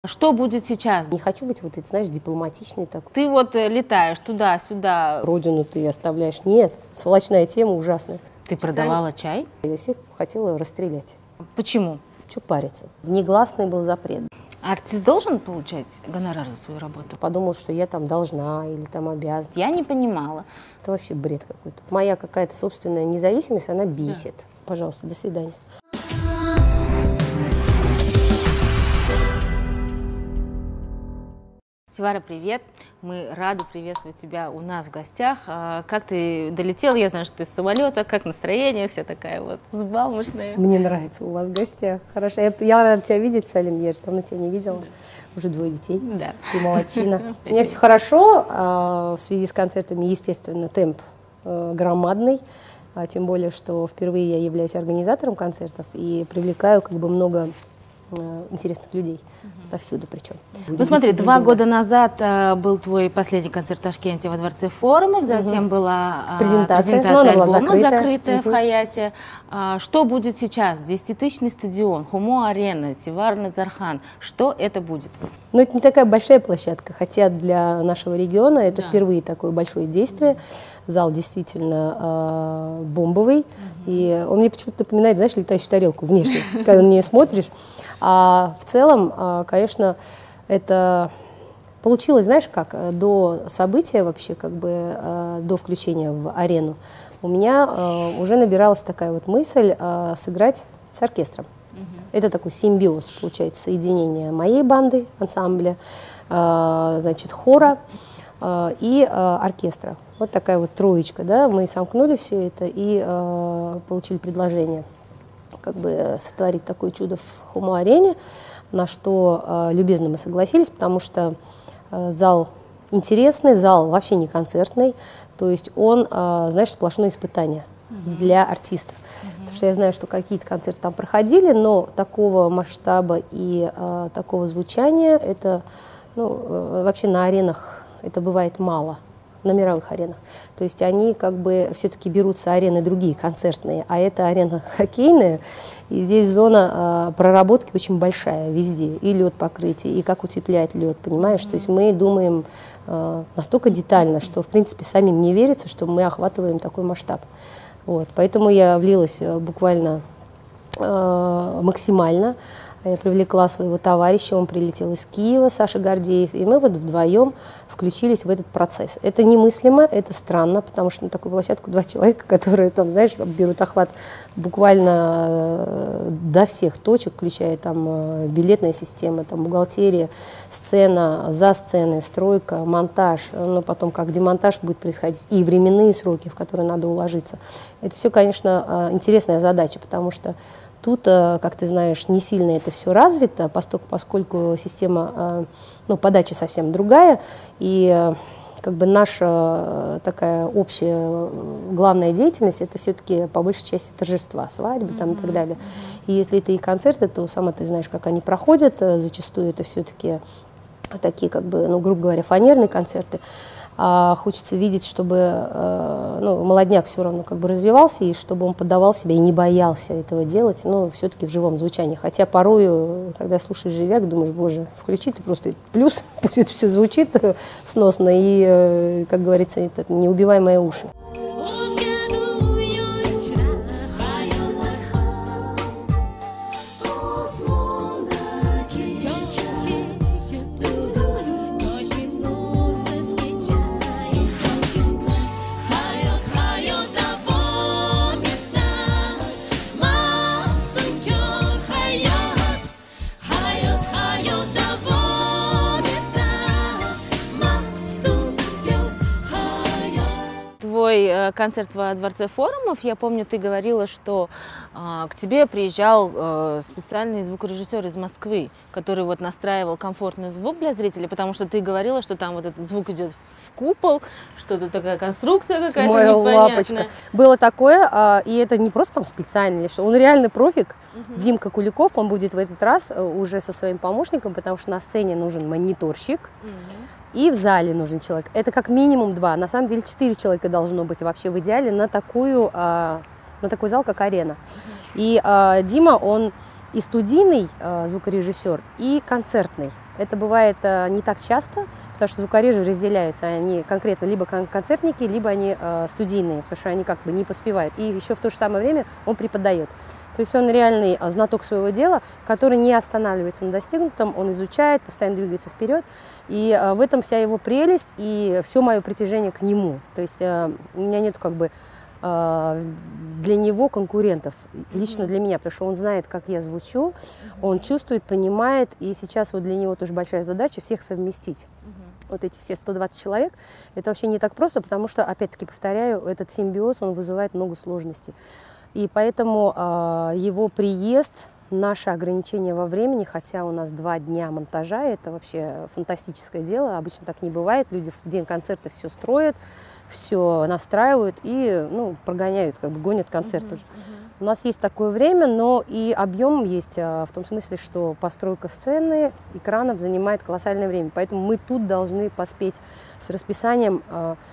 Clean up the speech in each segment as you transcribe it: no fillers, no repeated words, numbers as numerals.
Что будет сейчас? Не хочу быть вот этой, знаешь, дипломатичной такой. Ты вот летаешь туда-сюда. Родину ты оставляешь. Нет, сволочная тема ужасная. Ты продавала чай? Я всех хотела расстрелять. Почему? Че париться? Негласный был запрет. Артист должен получать гонорар за свою работу? Подумал, что я там должна или там обязана. Я не понимала. Это вообще бред какой-то. Моя какая-то собственная независимость, она бесит. Да. Пожалуйста, до свидания. Севара, привет! Мы рады приветствовать тебя у нас в гостях. Как ты долетел? Я знаю, что ты с самолета. Как настроение? Вся такая вот взбалмошная. Мне нравится у вас в гостях. Хорошо. Я рада тебя видеть, Салим. Я же давно тебя не видела. Уже 2 детей. Да. Ты молодчина. У меня все хорошо. В связи с концертами, естественно, темп громадный. Тем более, что впервые я являюсь организатором концертов и привлекаю как бы много интересных людей. Отовсюду причем. Ну смотри, 2 года назад был твой последний концерт в Ташкенте во Дворце форумов, затем была презентация альбома, закрытая в Хаяте. Что будет сейчас? 10-тысячный стадион, Хумо-арена, Севара Назархан. Что это будет? Ну, это не такая большая площадка, хотя для нашего региона это впервые такое большое действие. Зал действительно бомбовый. И он мне почему-то напоминает, знаешь, летающую тарелку внешне, когда на нее смотришь. А в целом, конечно, это получилось, знаешь, как до события вообще, как бы до включения в арену, у меня уже набиралась такая вот мысль сыграть с оркестром. Это такой симбиоз, получается, соединение моей банды, ансамбля, значит, хора и оркестра. Вот такая вот троечка, да, мы сомкнули все это и получили предложение как бы сотворить такое чудо в Хумо-арене, на что любезно мы согласились, потому что зал интересный, зал вообще не концертный, то есть он, знаешь, сплошное испытание для артиста. Потому что я знаю, что какие-то концерты там проходили, но такого масштаба и такого звучания, это, ну, вообще на аренах это бывает мало. На мировых аренах. То есть они как бы все-таки берутся арены другие, концертные, а это арена хоккейная, и здесь зона проработки очень большая везде, и лед покрытие, и как утеплять лед, понимаешь? То есть мы думаем настолько детально, что в принципе самим не верится, что мы охватываем такой масштаб. Вот. Поэтому я влилась буквально максимально. Я привлекла своего товарища, он прилетел из Киева, Саша Гордеев, и мы вот вдвоем включились в этот процесс. Это немыслимо, это странно, потому что на такую площадку 2 человека, которые там, знаешь, берут охват буквально до всех точек, включая там билетная система, там бухгалтерия, сцена, за сценой, стройка, монтаж, но потом как демонтаж будет происходить, и временные сроки, в которые надо уложиться. Это все, конечно, интересная задача, потому что тут, как ты знаешь, не сильно это все развито, поскольку система подачи совсем другая, и как бы наша такая общая главная деятельность — это все-таки по большей части торжества, свадьбы там, и так далее. И если это и концерты, то сама ты знаешь, как они проходят, зачастую это все-таки такие, как бы, ну, грубо говоря, фанерные концерты. А хочется видеть, чтобы молодняк все равно как бы развивался, и чтобы он поддавал себя и не боялся этого делать, но все-таки в живом звучании. Хотя порою, когда слушаешь живяк, думаешь, боже, включи ты просто плюс, пусть это все звучит сносно, и, как говорится, это неубиваемые уши. Концерт во Дворце форумов, я помню, ты говорила, что к тебе приезжал специальный звукорежиссер из Москвы, который вот настраивал комфортный звук для зрителей, потому что ты говорила, что там вот этот звук идет в купол, что-то такая конструкция какая-то непонятная. Лапочка. Было такое, и это не просто там специально, он реально профик. Димка Куликов, он будет в этот раз уже со своим помощником, потому что на сцене нужен мониторщик. И в зале нужен человек. Это как минимум 2. На самом деле 4 человека должно быть вообще в идеале на такой зал, как арена. И Дима, он и студийный звукорежиссер, и концертный. Это бывает не так часто, потому что звукорежиссеры разделяются. Они конкретно либо концертники, либо они студийные, потому что они как бы не поспевают. И еще в то же самое время он преподает. То есть он реальный знаток своего дела, который не останавливается на достигнутом, он изучает, постоянно двигается вперед. И в этом вся его прелесть и все мое притяжение к нему. То есть у меня нет как бы для него конкурентов, лично для меня, потому что он знает, как я звучу, он чувствует, понимает, и сейчас вот для него тоже большая задача всех совместить. Вот эти все 120 человек, это вообще не так просто, потому что, опять-таки повторяю, этот симбиоз, он вызывает много сложностей. И поэтому его приезд, наше ограничение во времени, хотя у нас 2 дня монтажа, это вообще фантастическое дело, обычно так не бывает, люди в день концерта все строят, все настраивают и прогоняют, как бы гонят концерт уже. У нас есть такое время, но и объем есть в том смысле, что постройка сцены, экранов занимает колоссальное время. Поэтому мы тут должны поспеть с расписанием.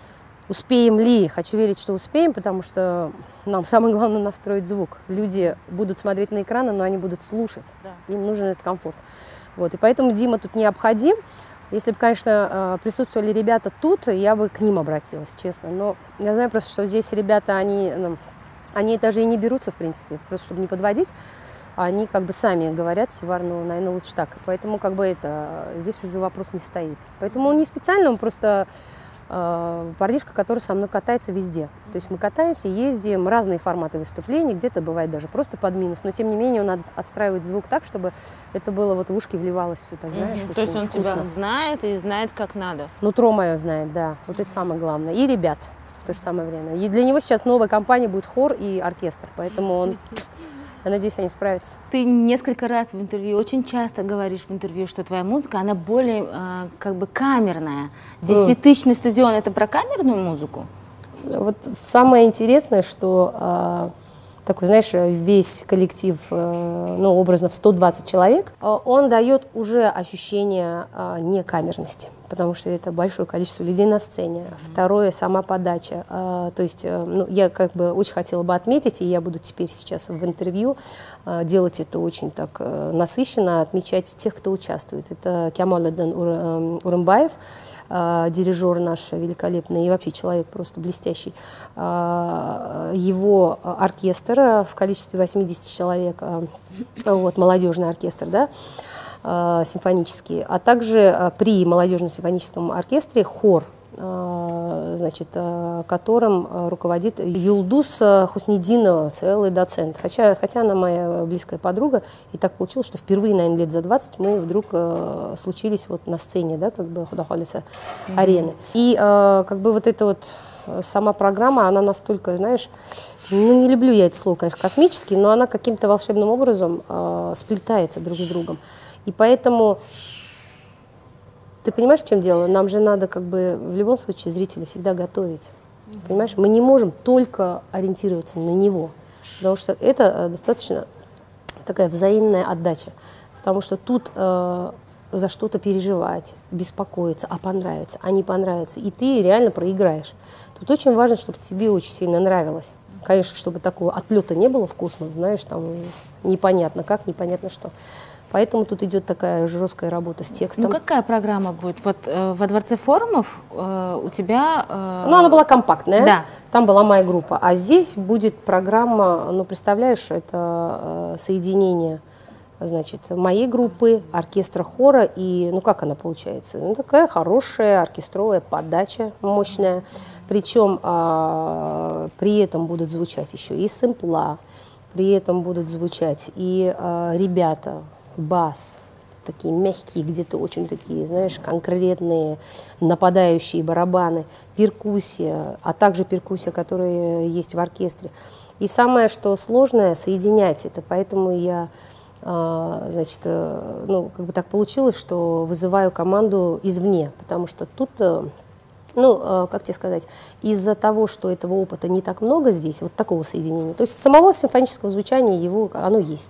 Успеем ли? Хочу верить, что успеем, потому что нам самое главное настроить звук. Люди будут смотреть на экраны, но они будут слушать. Да. Им нужен этот комфорт. Вот. И поэтому Дима тут необходим. Если бы, конечно, присутствовали ребята тут, я бы к ним обратилась, честно. Но я знаю просто, что здесь ребята, они даже и не берутся, в принципе, просто чтобы не подводить. Они как бы сами говорят, Севар, наверное, лучше так. Поэтому как бы здесь уже вопрос не стоит. Поэтому он не специально, он просто парнишка, который со мной катается везде. То есть мы катаемся, ездим, разные форматы выступлений, где-то бывает даже просто под минус, но тем не менее он отстраивает звук так, чтобы это было вот в ушки вливалось все, так знаешь. То есть он тебя знает и знает, как надо. Нутро мое знает, да, вот это самое главное. И ребят в то же самое время. И для него сейчас новая компания будет хор и оркестр, поэтому он... Я надеюсь, они справятся. Ты несколько раз в интервью, очень часто говоришь в интервью, что твоя музыка, она более как бы камерная. 10-тысячный стадион – это про камерную музыку? Вот самое интересное, что такой, знаешь, весь коллектив, образно в 120 человек, он дает уже ощущение некамерности, потому что это большое количество людей на сцене. Второе, сама подача. То есть я как бы очень хотела бы отметить, и я буду теперь сейчас в интервью делать это очень так насыщенно, отмечать тех, кто участвует. Это Кямаледдин Урымбаев, дирижер наш великолепный и вообще человек просто блестящий. Его оркестр в количестве 80 человек, молодежный оркестр, да, симфонический, а также при молодежном симфоническом оркестре хор, которым руководит Юлдус Хуснидинова, целый доцент. Хотя она моя близкая подруга, и так получилось, что впервые, наверное, лет за 20 мы вдруг случились вот на сцене, да, как бы Худахалиса арены. И как бы вот эта вот сама программа, она настолько, знаешь, не люблю я это слово, конечно, космический, но она каким-то волшебным образом сплетается друг с другом. И поэтому, ты понимаешь, в чем дело? Нам же надо как бы в любом случае зрителя всегда готовить. Понимаешь? Мы не можем только ориентироваться на него, потому что это достаточно такая взаимная отдача. Потому что тут за что-то переживать, беспокоиться, а понравится, а не понравится. И ты реально проиграешь. Тут очень важно, чтобы тебе очень сильно нравилось. Конечно, чтобы такого отлета не было в космос, знаешь, там непонятно как, непонятно что. Поэтому тут идет такая жесткая работа с текстом. Ну какая программа будет? Вот во Дворце форумов у тебя... она была компактная, да. Там была моя группа. А здесь будет программа, представляешь, это соединение, значит, моей группы, оркестра, хора. И, как она получается? Такая хорошая оркестровая подача, мощная. Причем при этом будут звучать еще и сэмпла, при этом будут звучать и ребята, бас, такие мягкие, где-то очень такие, знаешь, конкретные нападающие барабаны, перкуссия, а также перкуссия, которая есть в оркестре. И самое, что сложное, соединять это, поэтому я, как бы так получилось, что вызываю команду извне, потому что тут, как тебе сказать, из-за того, что этого опыта не так много здесь, вот такого соединения, то есть самого симфонического звучания оно есть.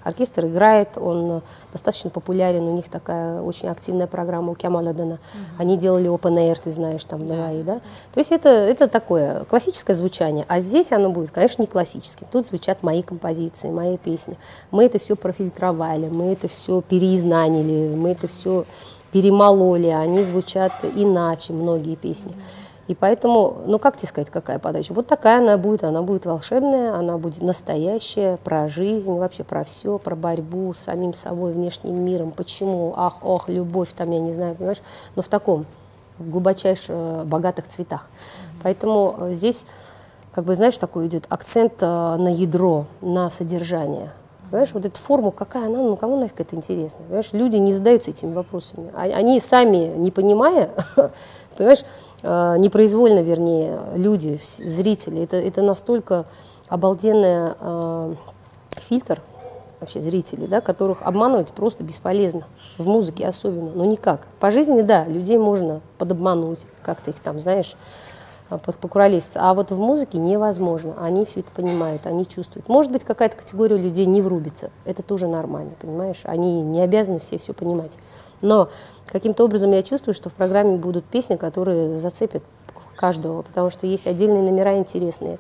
Оркестр играет, он достаточно популярен, у них такая очень активная программа у Кемаладена. Они делали open air, ты знаешь, там, да? То есть это такое классическое звучание, а здесь оно будет, конечно, не классическим. Тут звучат мои композиции, мои песни. Мы это все профильтровали, мы это все переизнанили, мы это все перемололи, они звучат иначе, многие песни. И поэтому, ну как тебе сказать, какая подача? Вот такая она будет волшебная, она будет настоящая, про жизнь, вообще про все, про борьбу с самим собой, внешним миром, почему, ах, ох, любовь, там, я не знаю, понимаешь, но в таком, в глубочайших, богатых цветах. Поэтому здесь, как бы, знаешь, такой идет акцент на ядро, на содержание. Понимаешь, вот эту форму, какая она, ну кому нафиг это интересно? Понимаешь, люди не задаются этими вопросами. Они сами, не понимая, понимаешь, непроизвольно, вернее, люди, зрители, это настолько обалденный фильтр вообще зрителей, да, которых обманывать просто бесполезно, в музыке особенно, но никак. По жизни, да, людей можно подобмануть, как-то их там, знаешь, покуролеситься, а вот в музыке невозможно, они все это понимают, они чувствуют. Может быть, какая-то категория людей не врубится, это тоже нормально, понимаешь, они не обязаны все понимать. Но каким-то образом я чувствую, что в программе будут песни, которые зацепят каждого, потому что есть отдельные номера интересные.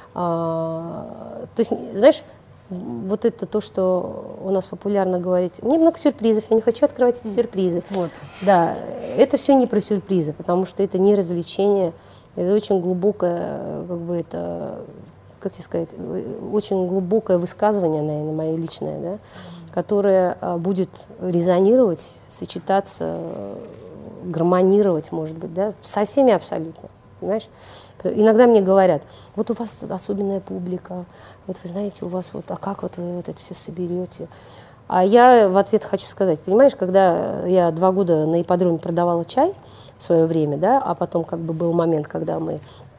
То есть, знаешь, вот это то, что у нас популярно говорить. Мне много сюрпризов, я не хочу открывать эти сюрпризы. Вот. Да, это все не про сюрпризы, потому что это не развлечение, это очень глубокое, как бы это, как тебе сказать, очень глубокое высказывание, наверное, мое личное, да, которое будет резонировать, сочетаться, гармонировать, может быть, да, со всеми абсолютно, понимаешь? Иногда мне говорят, вот у вас особенная публика, вот вы знаете, у вас вот, а как вот вы вот это все соберете? А я в ответ хочу сказать, понимаешь, когда я 2 года на ипподроме продавала чай в свое время, да, а потом как бы был момент, когда мы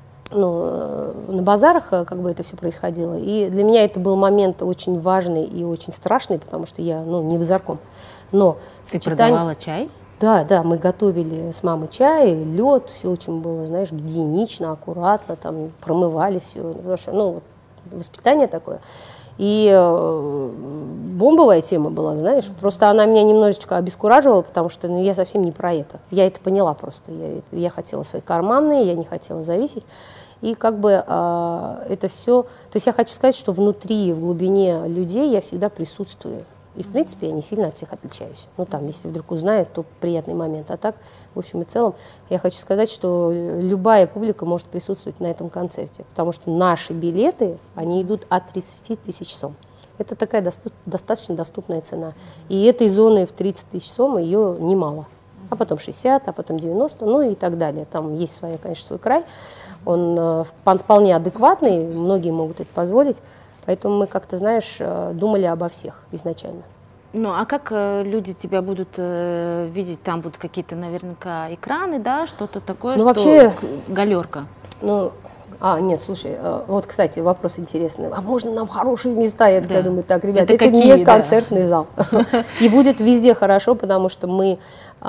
на базарах как бы это все происходило. И для меня это был момент очень важный и очень страшный, потому что я, не базарком. Но ты продавала чай? Да, мы готовили с мамой чай, лед, все очень было, знаешь, гигиенично, аккуратно, там промывали все, потому что, вот, воспитание такое. И бомбовая тема была, знаешь, просто она меня немножечко обескураживала, потому что я совсем не про это. Я это поняла просто. Я хотела свои карманные, я не хотела зависеть. И как бы это все... То есть я хочу сказать, что внутри, в глубине людей я всегда присутствую. И, в принципе, я не сильно от всех отличаюсь. Там, если вдруг узнают, то приятный момент. А так, в общем и целом, я хочу сказать, что любая публика может присутствовать на этом концерте, потому что наши билеты, они идут от 30 тысяч сом. Это такая достаточно доступная цена. И этой зоны в 30 тысяч сом ее немало. А потом 60, а потом 90, и так далее. Там есть, конечно, свой край. Он вполне адекватный, многие могут это позволить. Поэтому мы как-то, знаешь, думали обо всех изначально. А как люди тебя будут видеть? Там будут какие-то наверняка экраны, да, что-то такое, что вообще, галерка? Нет, слушай, вот, кстати, вопрос интересный. А можно нам хорошие места? Я такая думаю, так, ребят, это какие, не концертный зал. И будет везде хорошо, потому что мы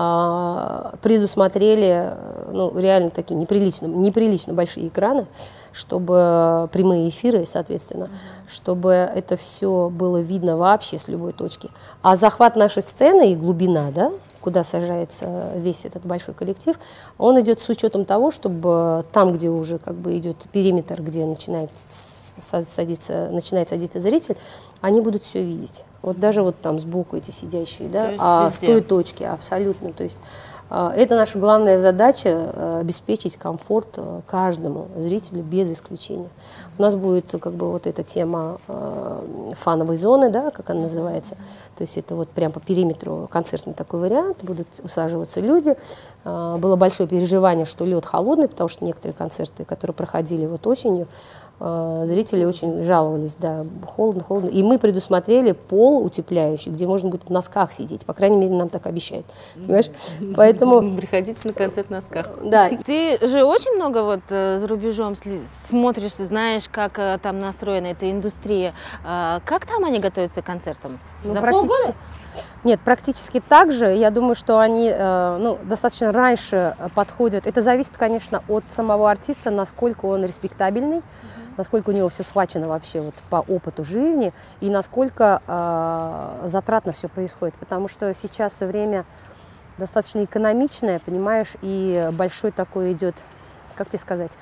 предусмотрели, реально такие неприлично большие экраны, чтобы прямые эфиры, соответственно, чтобы это все было видно вообще с любой точки. А захват нашей сцены и глубина, да, куда сажается весь этот большой коллектив, он идет с учетом того, чтобы там, где уже как бы идет периметр, где начинает садиться зритель, они будут все видеть. Вот даже вот там сбоку эти сидящие, да, с той точки абсолютно. То есть это наша главная задача — обеспечить комфорт каждому зрителю без исключения. У нас будет как бы вот эта тема фановой зоны, да, как она называется. То есть это вот прям по периметру концертный такой вариант, будут усаживаться люди. Было большое переживание, что лед холодный, потому что некоторые концерты, которые проходили вот осенью, зрители очень жаловались, да, холодно. И мы предусмотрели пол утепляющий, где можно будет в носках сидеть. По крайней мере, нам так обещают. Понимаешь? Поэтому... Приходите на концерт в носках. Да. Ты же очень много вот за рубежом смотришь, знаешь, как там настроена эта индустрия. Как там они готовятся к концертам? За полгода? Нет, практически так же. Я думаю, что они достаточно раньше подходят. Это зависит, конечно, от самого артиста, насколько он респектабельный. насколько у него все схвачено вообще вот по опыту жизни и насколько затратно все происходит. Потому что сейчас время достаточно экономичное, понимаешь, и большой такой идет, как тебе сказать,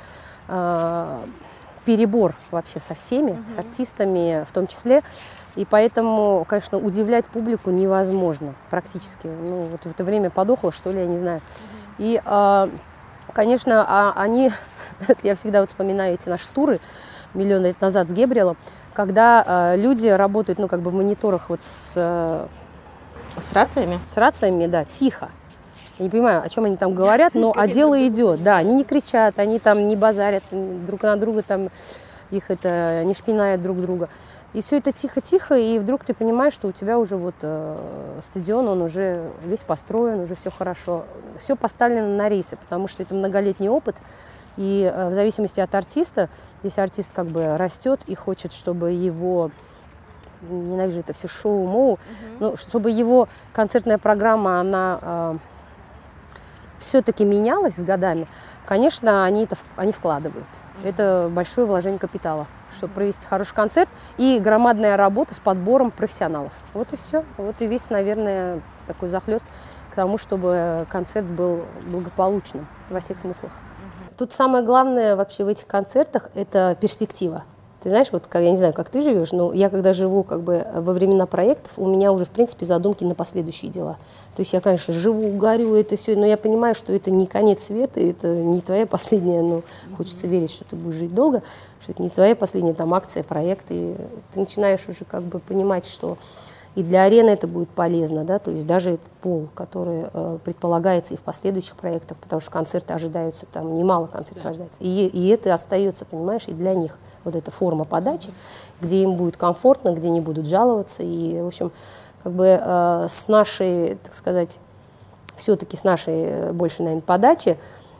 перебор вообще со всеми, с артистами в том числе. И поэтому, конечно, удивлять публику невозможно практически. Ну, вот в это время подохло, что ли, я не знаю. И, конечно, они, я всегда вот вспоминаю эти наши туры миллион лет назад с Гебриэлом, когда люди работают, ну, как бы в мониторах вот с рациями? С рациями, да, тихо. Я не понимаю, о чем они там говорят, но дело идет. Да, они не кричат, они там не базарят друг на друга, там их это не шпинают друг друга. И все это тихо-тихо, и вдруг ты понимаешь, что у тебя уже вот стадион, он уже весь построен, уже все хорошо. Все поставлено на рейсы, потому что это многолетний опыт. И в зависимости от артиста, если артист как бы растет и хочет, чтобы его, ненавижу это все шоу-моу, но чтобы его концертная программа, она все-таки менялась с годами, конечно, они вкладывают. Это большое вложение капитала, чтобы провести хороший концерт и громадная работа с подбором профессионалов. Вот и все. Вот и весь, наверное, такой захлест к тому, чтобы концерт был благополучным во всех смыслах. Тут самое главное вообще в этих концертах – это перспектива. Ты знаешь, вот я не знаю, как ты живешь, но я когда живу как бы во времена проектов, у меня уже, в принципе, задумки на последующие дела. То есть я, конечно, живу, горю, это все, но я понимаю, что это не конец света, это не твоя последняя, ну, хочется верить, что ты будешь жить долго, что это не твоя последняя там акция, проект, и ты начинаешь уже как бы понимать, что и для арены это будет полезно, да, то есть даже этот пол, который предполагается и в последующих проектах, потому что концерты ожидаются, там немало концертов ожидается, и это остается, понимаешь, и для них вот эта форма подачи, где им будет комфортно, где не будут жаловаться, и, в общем, как бы с нашей, так сказать, все-таки с нашей больше, наверное, подачи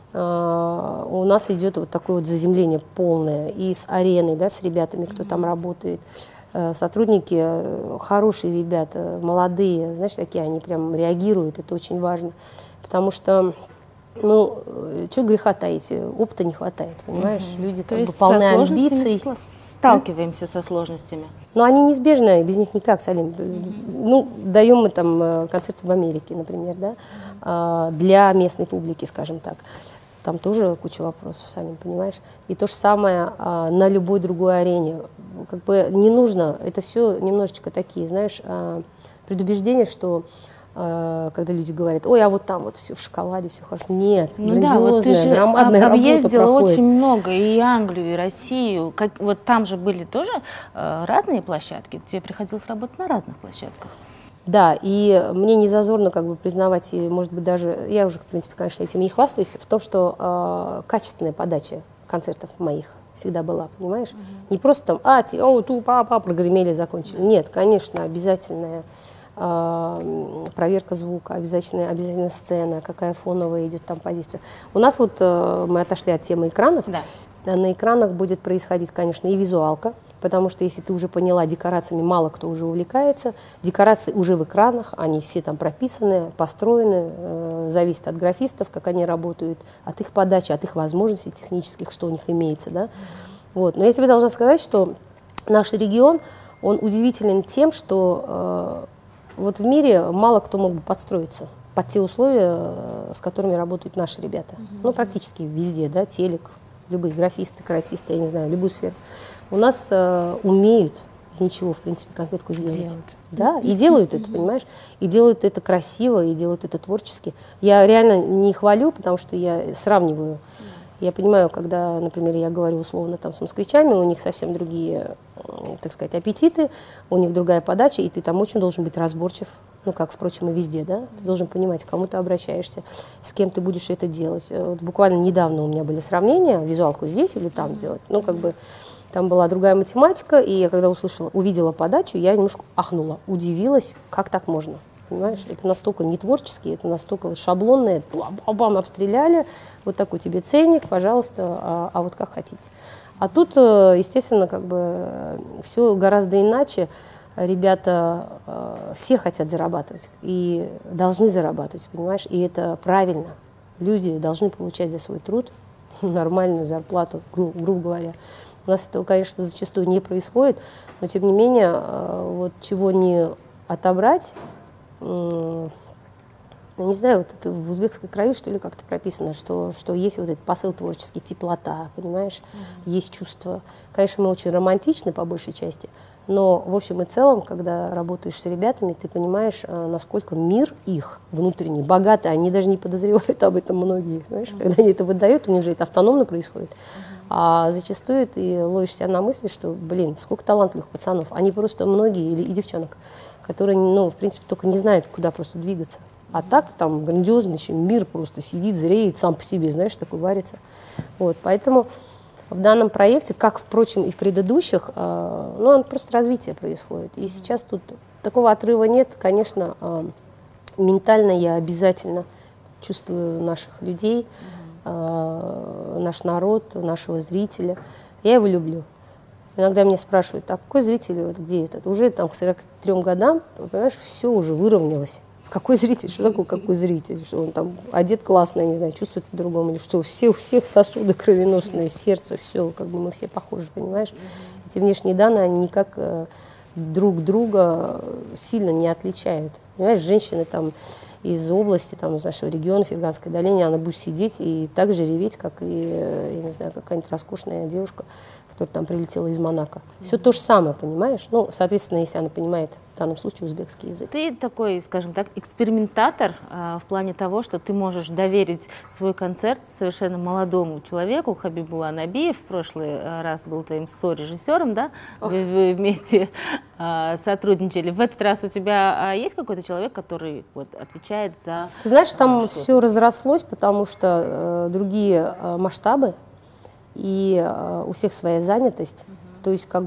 у нас идет вот такое вот заземление полное и с ареной, да, с ребятами, кто там работает. Сотрудники хорошие ребята, молодые, знаешь, такие, они прям реагируют, это очень важно, потому что, ну, что греха таить, опыта не хватает, понимаешь, люди как бы полны амбиций. Сталкиваемся со сложностями. Но они неизбежны, без них никак, Салим. Ну, даем мы там концерт в Америке, например, да, для местной публики, скажем так. Там тоже куча вопросов, Салим, понимаешь? И то же самое на любой другой арене. Как бы не нужно, это все немножечко такие, знаешь, предубеждения, что когда люди говорят, ой, а вот там вот все в шоколаде, все хорошо. Нет, ну да, вот ты же громадная объездила работа очень много, и Англию, и Россию. Вот там же были тоже разные площадки, тебе приходилось работать на разных площадках. Да, и мне не зазорно как бы признавать, и, может быть, даже, я уже, в принципе, конечно, этим не хвастаюсь, в том, что качественная подача концертов моих всегда была, понимаешь? Не просто там, ту-па-па, прогремели, закончили. Нет, конечно, обязательная проверка звука, обязательно сцена, какая фоновая идет там позиция. У нас вот мы отошли от темы экранов. Да. На экранах будет происходить, конечно, и визуалка, потому что, если ты уже поняла, декорациями мало кто уже увлекается. Декорации уже в экранах, они все там прописаны, построены, зависит от графистов, как они работают, от их подачи, от их возможностей технических, что у них имеется. Да? Вот. Но я тебе должна сказать, что наш регион, он удивителен тем, что вот в мире мало кто мог бы подстроиться под те условия, с которыми работают наши ребята. Ну, практически везде, да, телек, любые графисты, каратисты, я не знаю, любую сферу. У нас умеют из ничего, в принципе, конфетку сделать. Да, и делают это, понимаешь? И делают это красиво, и делают это творчески. Я реально не хвалю, потому что я сравниваю. Я понимаю, когда, например, я говорю условно там с москвичами, у них совсем другие, так сказать, аппетиты, у них другая подача, и ты там очень должен быть разборчив, ну, как, впрочем, и везде, да? Ты должен понимать, к кому ты обращаешься, с кем ты будешь это делать. Вот буквально недавно у меня были сравнения, визуалку здесь или там делать, ну, как бы там была другая математика, и я когда увидела подачу, я немножко ахнула, удивилась, как так можно. Понимаешь, это настолько не творчески, это настолько вот шаблонное, бам-бам, обстреляли, вот такой тебе ценник, пожалуйста, а вот как хотите. А тут, естественно, как бы все гораздо иначе. Ребята все хотят зарабатывать и должны зарабатывать, понимаешь, и это правильно. Люди должны получать за свой труд нормальную зарплату, грубо говоря. У нас этого, конечно, зачастую не происходит, но тем не менее, вот чего не отобрать, я не знаю, вот это в узбекской крови, что ли, как-то прописано, что есть вот этот посыл творческий, теплота, понимаешь, есть чувство. Конечно, мы очень романтичны по большей части, но в общем и целом, когда работаешь с ребятами, ты понимаешь, насколько мир их внутренний, богатый, они даже не подозревают об этом многие, понимаешь? Когда они это выдают, у них же это автономно происходит. А зачастую ты ловишь себя на мысли, что, блин, сколько талантливых пацанов, они просто многие, и девчонок, которые, ну, в принципе, только не знают, куда просто двигаться. А так там грандиозный мир просто сидит, зреет сам по себе, знаешь, такой варится. Вот, поэтому в данном проекте, как, впрочем, и в предыдущих, ну, просто развитие происходит. И сейчас тут такого отрыва нет. Конечно, ментально я обязательно чувствую наших людей, наш народ, нашего зрителя. Я его люблю. Иногда меня спрашивают, а какой зритель, вот где это? Уже там к 43 годам, понимаешь, все уже выровнялось. Какой зритель? Что такое какой зритель? Что он там одет классно, я не знаю, чувствует по-другому, или что у всех сосуды кровеносные, сердце, все, как бы мы все похожи, понимаешь? Эти внешние данные, они никак друг друга сильно не отличают. Понимаешь, женщины там из области, там, из нашего региона, Ферганской долины, она будет сидеть и так же реветь, как и, я не знаю, какая-нибудь роскошная девушка, которая там прилетела из Монако. Все то же самое, понимаешь? Ну, соответственно, если она понимает в данном случае узбекский язык. Ты такой, скажем так, экспериментатор в плане того, что ты можешь доверить свой концерт совершенно молодому человеку. Хабибулла Набиев в прошлый раз был твоим со-режиссером, да? Вы вместе сотрудничали. В этот раз у тебя есть какой-то человек, который вот отвечает за... Ты знаешь, там все разрослось, потому что другие масштабы, и у всех своя занятость. То есть как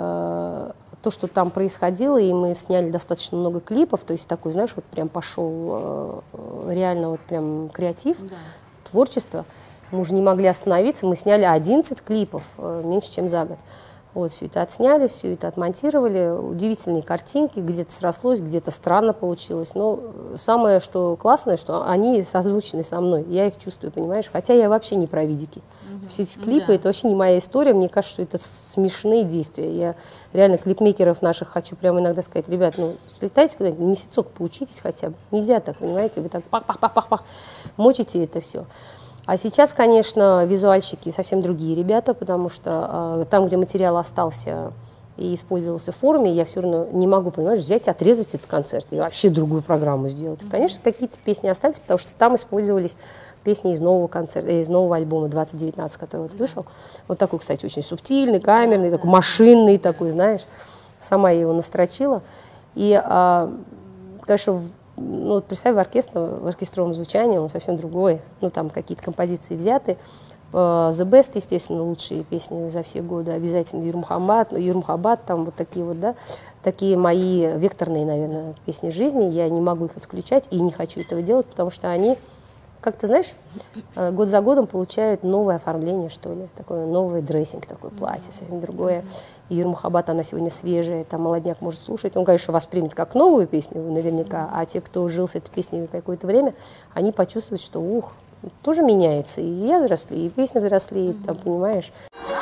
бы то, что там происходило, и мы сняли достаточно много клипов, то есть такой, знаешь, вот прям пошел реально вот прям креатив, творчество. Мы уже не могли остановиться, мы сняли 11 клипов меньше, чем за год. Вот, все это отсняли, все это отмонтировали, удивительные картинки, где-то срослось, где-то странно получилось, но самое, что классное, что они созвучны со мной, я их чувствую, понимаешь, хотя я вообще не про видики. Все эти клипы, это вообще не моя история, мне кажется, что это смешные действия. Я реально клипмейкеров наших хочу прямо иногда сказать, ребят, ну, слетайте куда-нибудь, месяцок поучитесь хотя бы, нельзя так, понимаете, вы так пах-пах-пах-пах, мочите это все. А сейчас, конечно, визуальщики совсем другие ребята, потому что там, где материал остался и использовался в форуме, я все равно не могу, понимаешь, взять, отрезать этот концерт и вообще другую программу сделать. Конечно, какие-то песни остались, потому что там использовались песни из нового концерта, из нового альбома 2019, который вот вышел. Вот такой, кстати, очень субтильный, камерный, такой машинный такой, знаешь. Сама я его настрочила. И, конечно, ну, вот представь, в оркестровом звучании он совсем другой. Ну, там какие-то композиции взяты. The Best, естественно, лучшие песни за все годы. Обязательно Юрмухабад, там вот такие вот, да, такие мои векторные, наверное, песни жизни. Я не могу их исключать и не хочу этого делать, потому что они, как ты знаешь, год за годом получают новое оформление, что ли, такой новый дрессинг, такое платье, совсем другое. И Юрмухабад, она сегодня свежая, там молодняк может слушать. Он, конечно, воспримет как новую песню наверняка, а те, кто жил с этой песней какое-то время, они почувствуют, что, тоже меняется. И я взрослею, и песня взрослеет, там, понимаешь.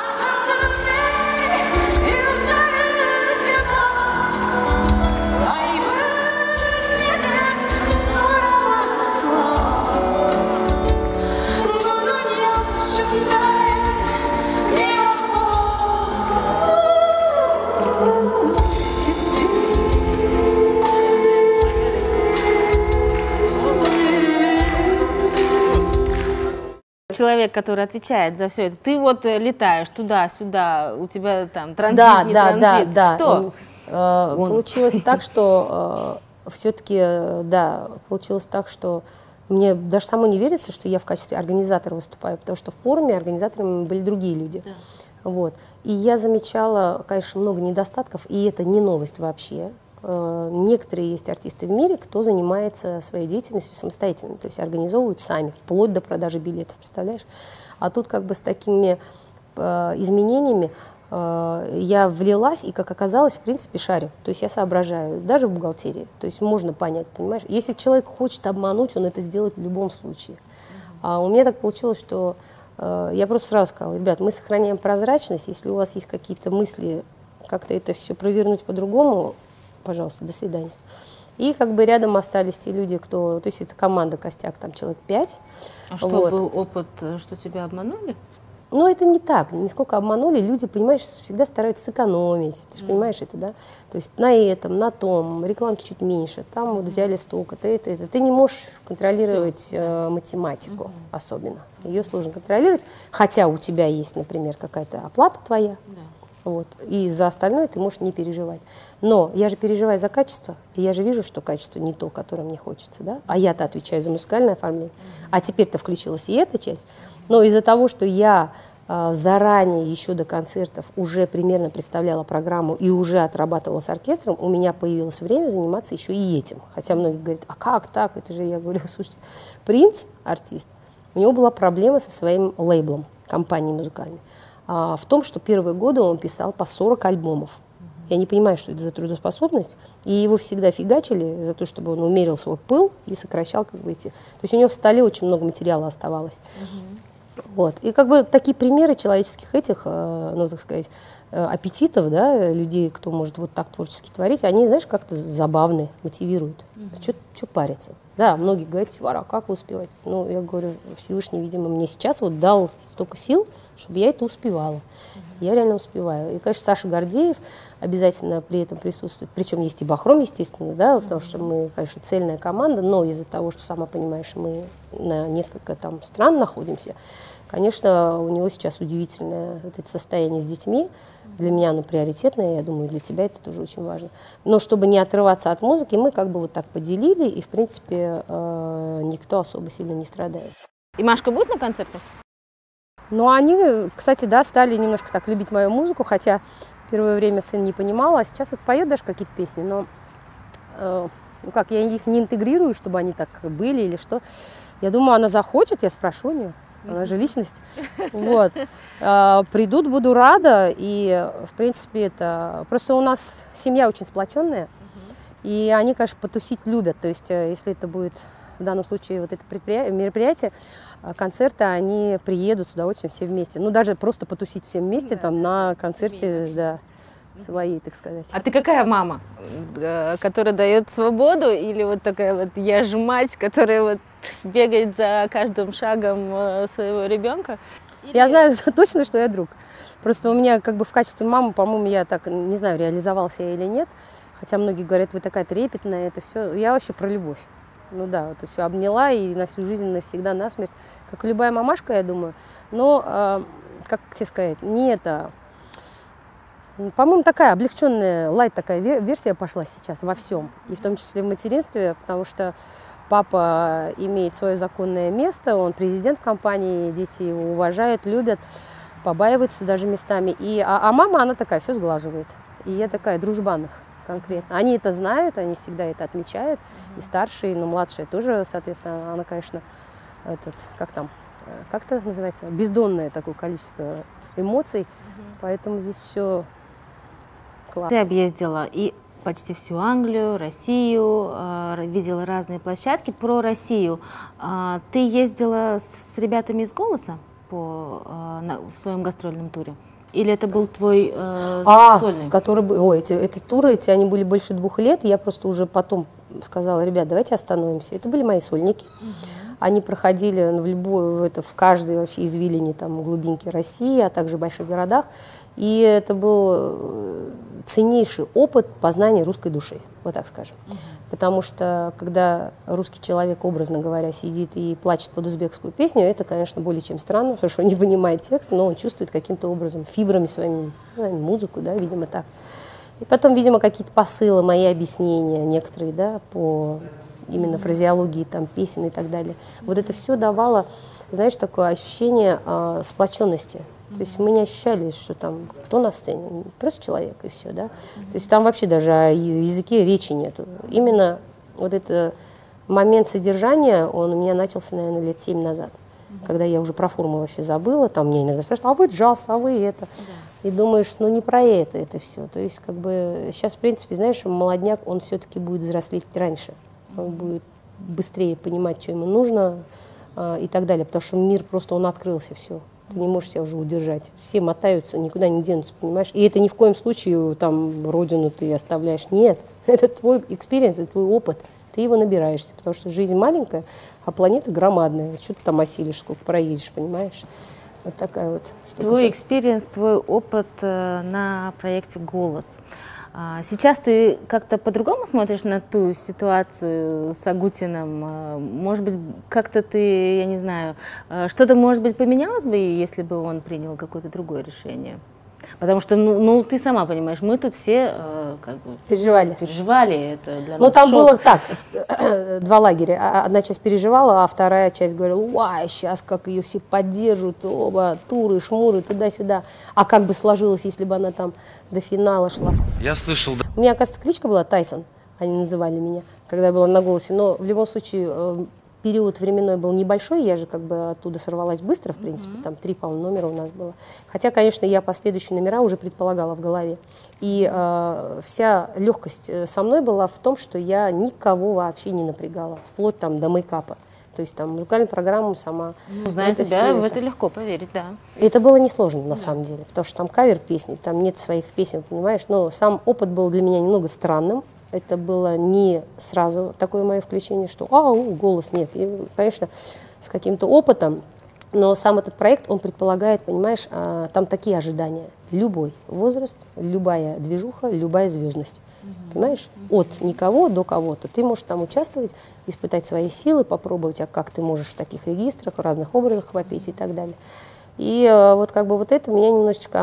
Человек, который отвечает за все это. Ты вот летаешь туда-сюда, у тебя там транзит, не транзит. Да. Кто? Получилось так, что все-таки, да, получилось так, что мне даже самой не верится, что я в качестве организатора выступаю, потому что в форуме организаторами были другие люди. Да. Вот. И я замечала, конечно, много недостатков, и это не новость вообще. Некоторые есть артисты в мире, кто занимается своей деятельностью самостоятельно, то есть организовывают сами, вплоть до продажи билетов, представляешь? А тут как бы с такими изменениями я влилась и, как оказалось, в принципе, шарю. То есть я соображаю, даже в бухгалтерии. То есть можно понять, понимаешь? Если человек хочет обмануть, он это сделает в любом случае. А у меня так получилось, что я просто сразу сказала: ребят, мы сохраняем прозрачность, если у вас есть какие-то мысли, как-то это все провернуть по-другому, пожалуйста, до свидания. И как бы рядом остались те люди, кто, то есть это команда костяк, там человек 5. А что, вот. Был опыт, что тебя обманули? Но это не так, нисколько обманули, люди, понимаешь, всегда стараются сэкономить, ты же понимаешь это, да? То есть на этом, на том, рекламки чуть меньше, там вот взяли столько-то, это. Ты не можешь контролировать математику особенно, ее сложно контролировать, хотя у тебя есть, например, какая-то оплата твоя, вот, и за остальное ты можешь не переживать. Но я же переживаю за качество, и я же вижу, что качество не то, которое мне хочется, да? А я-то отвечаю за музыкальное оформление, а теперь-то включилась и эта часть. Но из-за того, что я заранее, еще до концертов, уже примерно представляла программу и уже отрабатывала с оркестром, у меня появилось время заниматься еще и этим. Хотя многие говорят: а как так? Это же, я говорю, слушайте, Принц, артист, у него была проблема со своим лейблом, компанией музыкальной, в том, что первые годы он писал по 40 альбомов. Я не понимаю, что это за трудоспособность. И его всегда фигачили за то, чтобы он умерил свой пыл и сокращал как бы эти... То есть у него в столе очень много материала оставалось. Вот. И как бы такие примеры человеческих этих, ну, так сказать, аппетитов, да, людей, кто может вот так творчески творить, они, знаешь, как-то забавны, мотивируют. Что париться? Да, многие говорят: Вара, как вы успеваете? Ну, я говорю, Всевышний, видимо, мне сейчас вот дал столько сил, чтобы я это успевала. Я реально успеваю. И, конечно, Саша Гордеев обязательно при этом присутствует. Причем есть и Бахром, естественно, да, потому что мы, конечно, цельная команда, но из-за того, что, сама понимаешь, мы на несколько там стран находимся, конечно, у него сейчас удивительное вот это состояние с детьми. Для меня оно приоритетное, я думаю, для тебя это тоже очень важно. Но чтобы не отрываться от музыки, мы как бы вот так поделили, и, в принципе, никто особо сильно не страдает. И Машка будет на концерте? Ну, они, кстати, да, стали немножко так любить мою музыку, хотя первое время сын не понимал, а сейчас вот поет даже какие-то песни, но ну как, я их не интегрирую, чтобы они так были или что. Я думаю, она захочет, я спрошу у нее, она же личность. Вот. Придут, буду рада, и, в принципе, это... Просто у нас семья очень сплоченная, и они, конечно, потусить любят, то есть, если это будет... В данном случае вот это мероприятие, концерты, они приедут с удовольствием все вместе. Ну, даже просто потусить все вместе там на концерте, да, своей, так сказать. А ты какая мама? Которая дает свободу, или вот такая вот я же мать, которая вот бегает за каждым шагом своего ребенка? Я знаю точно, что я друг. Просто у меня как бы в качестве мамы, по-моему, я так, не знаю, реализовался я или нет. Хотя многие говорят: вы такая трепетная, это все. Я вообще про любовь. Ну да, вот все обняла и на всю жизнь, навсегда, насмерть. Как любая мамашка, я думаю. Но, как тебе сказать, не это... По-моему, такая облегченная, лайт такая версия пошла сейчас во всем. И в том числе в материнстве, потому что папа имеет свое законное место, он президент в компании, дети его уважают, любят, побаиваются даже местами. А мама, она такая, все сглаживает. И я такая, дружбан их. Конкретно. Они это знают, они всегда это отмечают. И старшие, но младшая тоже, соответственно, она, конечно, как это называется, бездонное такое количество эмоций. Поэтому здесь все классно. Ты объездила и почти всю Англию, Россию, видела разные площадки. Про Россию. Ты ездила с ребятами из «Голоса» в своем гастрольном туре? Или это был твой сольный? С которой... Ой, эти туры, они были больше 2 лет. Я просто уже потом сказала: ребят, давайте остановимся. Это были мои сольники. Они проходили в каждой вообще извилине, там, глубинке России, а также в больших городах. И это был ценнейший опыт познания русской души, вот так скажем. Потому что, когда русский человек, образно говоря, сидит и плачет под узбекскую песню, это, конечно, более чем странно, потому что он не понимает текст, но он чувствует каким-то образом, фибрами своими, музыку, да, видимо, так. И потом, видимо, какие-то посылы, мои объяснения, некоторые, да, по именно фразеологии, там, песен и так далее. Вот это все давало, знаешь, такое ощущение сплоченности. То есть мы не ощущали, что там кто на сцене, просто человек и все, да. То есть там вообще даже о языке речи нету. Именно вот этот момент содержания, он у меня начался, наверное, лет 7 назад, когда я уже про форму вообще забыла. Там меня иногда спрашивают: а вы джаз, а вы это? И думаешь, ну не про это все. То есть как бы сейчас, в принципе, знаешь, молодняк, он все-таки будет взрослеть раньше. Он будет быстрее понимать, что ему нужно, и так далее, потому что мир просто, он открылся, все. Ты не можешь себя уже удержать. Все мотаются, никуда не денутся, понимаешь? И это ни в коем случае там родину ты оставляешь. Нет, это твой экспириенс, это твой опыт. Ты его набираешься, потому что жизнь маленькая, а планета громадная. Что ты там осилишь, сколько проедешь, понимаешь? Вот такая вот штука. Твой экспириенс, твой опыт на проекте «Голос». Сейчас ты как-то по-другому смотришь на ту ситуацию с Агутиным? Может быть, как-то ты, я не знаю, что-то, может быть, поменялось бы, если бы он принял какое-то другое решение? Потому что, ну, ты сама понимаешь, мы тут все как бы переживали это для нас. Ну, там шок. было так, два лагеря. Одна часть переживала, а вторая часть говорила: уай, сейчас как ее все поддержат, оба туры, шмуры, туда-сюда. А как бы сложилось, если бы она там до финала шла? Я слышал, да. У меня, оказывается, кличка была Тайсон, они называли меня, когда я была на «Голосе». Но в любом случае период временной был небольшой, я же как бы оттуда сорвалась быстро, в принципе, там 3, по-моему, номера у нас было. Хотя, конечно, я последующие номера уже предполагала в голове. И вся легкость со мной была в том, что я никого вообще не напрягала, вплоть там до мейкапа. То есть там музыкальную программу сама. Ну, зная тебя, в это легко поверить, да. Это было несложно на самом деле, потому что там кавер песни, там нет своих песен, понимаешь. Но сам опыт был для меня немного странным. Это было не сразу такое мое включение, что голос нет. И, конечно, с каким-то опытом, но сам этот проект, он предполагает, понимаешь, там такие ожидания. Любой возраст, любая движуха, любая звездность. Понимаешь? От никого до кого-то. Ты можешь там участвовать, испытать свои силы, попробовать, а как ты можешь в таких регистрах, в разных образах вопить и так далее. И вот как бы вот это меня немножечко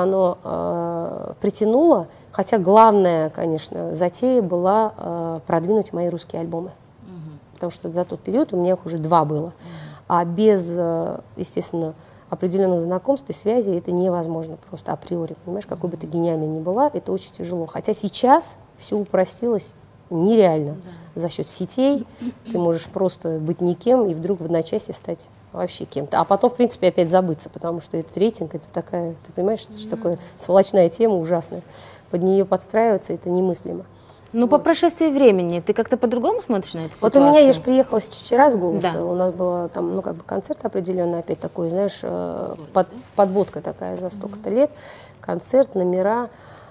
оно притянуло, хотя главная, конечно, затея была продвинуть мои русские альбомы. Потому что за тот период у меня их уже 2 было. А без, естественно, определенных знакомств и связей это невозможно просто априори. Понимаешь, какой бы ты гениальной ни была, это очень тяжело. Хотя сейчас все упростилось нереально. За счет сетей ты можешь просто быть никем и вдруг в одночасье стать вообще кем-то. А потом, в принципе, опять забыться, потому что этот рейтинг, это такая, ты понимаешь, это же такая сволочная тема ужасная. Под нее подстраиваться это немыслимо. Ну, по прошествии времени ты как-то по-другому смотришь на эту Вот ситуацию? у меня, я же приехала вчера с «Голоса», Да. у нас был там, ну, как бы концерт определенный, опять такой, знаешь, подводка такая за столько-то лет, концерт, номера.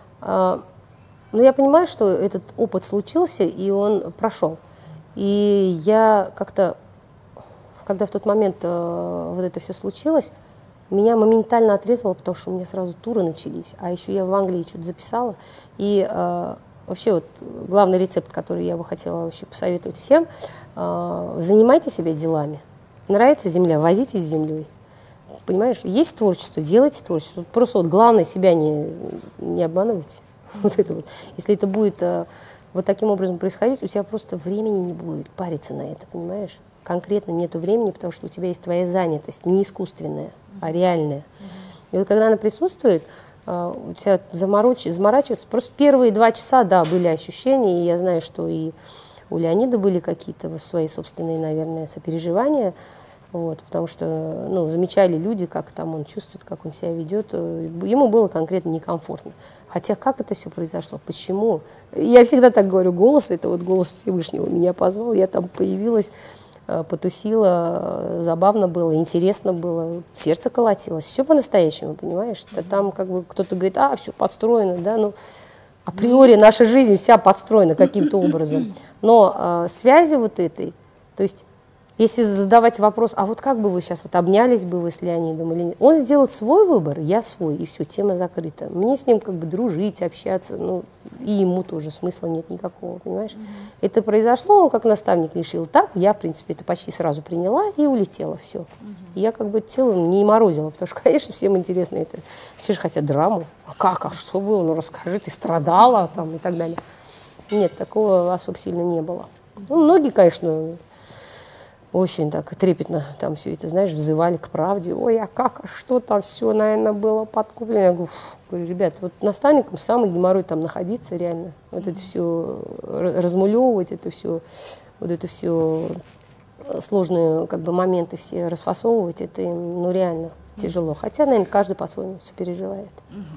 Но я понимаю, что этот опыт случился, и он прошел. И я как-то, когда в тот момент вот это все случилось, меня моментально отрезало, потому что у меня сразу туры начались, а еще я в Англии что-то записала. И вообще вот главный рецепт, который я бы хотела вообще посоветовать всем, занимайте себя делами. Нравится земля, возитесь с землей. Понимаешь, есть творчество, делайте творчество. Просто вот главное себя не обманывайте. Вот это вот. Если это будет вот таким образом происходить, у тебя просто времени не будет париться на это, понимаешь? Конкретно нету времени, потому что у тебя есть твоя занятость, не искусственная, а реальная. И вот когда она присутствует, у тебя заморачиваться. Просто первые 2 часа, да, были ощущения, и я знаю, что и у Леонида были какие-то свои собственные, наверное, сопереживания, вот, потому что, ну, замечали люди, как там он чувствует, как он себя ведет. Ему было конкретно некомфортно. Хотя как это все произошло? Почему? Я всегда так говорю, голос, это вот голос Всевышнего меня позвал, я там появилась, потусила, забавно было, интересно было, сердце колотилось, все по-настоящему, понимаешь? Там как бы кто-то говорит, все подстроено, да, ну, априори наша жизнь вся подстроена каким-то образом. Но связи вот этой, то есть если задавать вопрос, а вот как бы вы сейчас вот обнялись бы вы с Леонидом или нет, он сделает свой выбор, я свой, и все, тема закрыта. Мне с ним как бы дружить, общаться, ну, и ему тоже смысла нет никакого, понимаешь? Это произошло, он как наставник решил так, я, в принципе, это почти сразу приняла и улетела, все. И я как бы целым не морозила, потому что, конечно, всем интересно это. Все же хотят драму. А как, а что было? Ну, расскажи, ты страдала там и так далее. Нет, такого особо сильно не было. Ну, многие, конечно, очень так трепетно там все это, знаешь, взывали к правде. Ой, а как, а что там все, наверное, было подкуплено. Я говорю, ребят, вот наставником самый геморрой там находиться реально. Вот это все размулевывать, это все, вот это все сложные как бы моменты все расфасовывать, это им, ну, реально тяжело. Хотя, наверное, каждый по-своему сопереживает.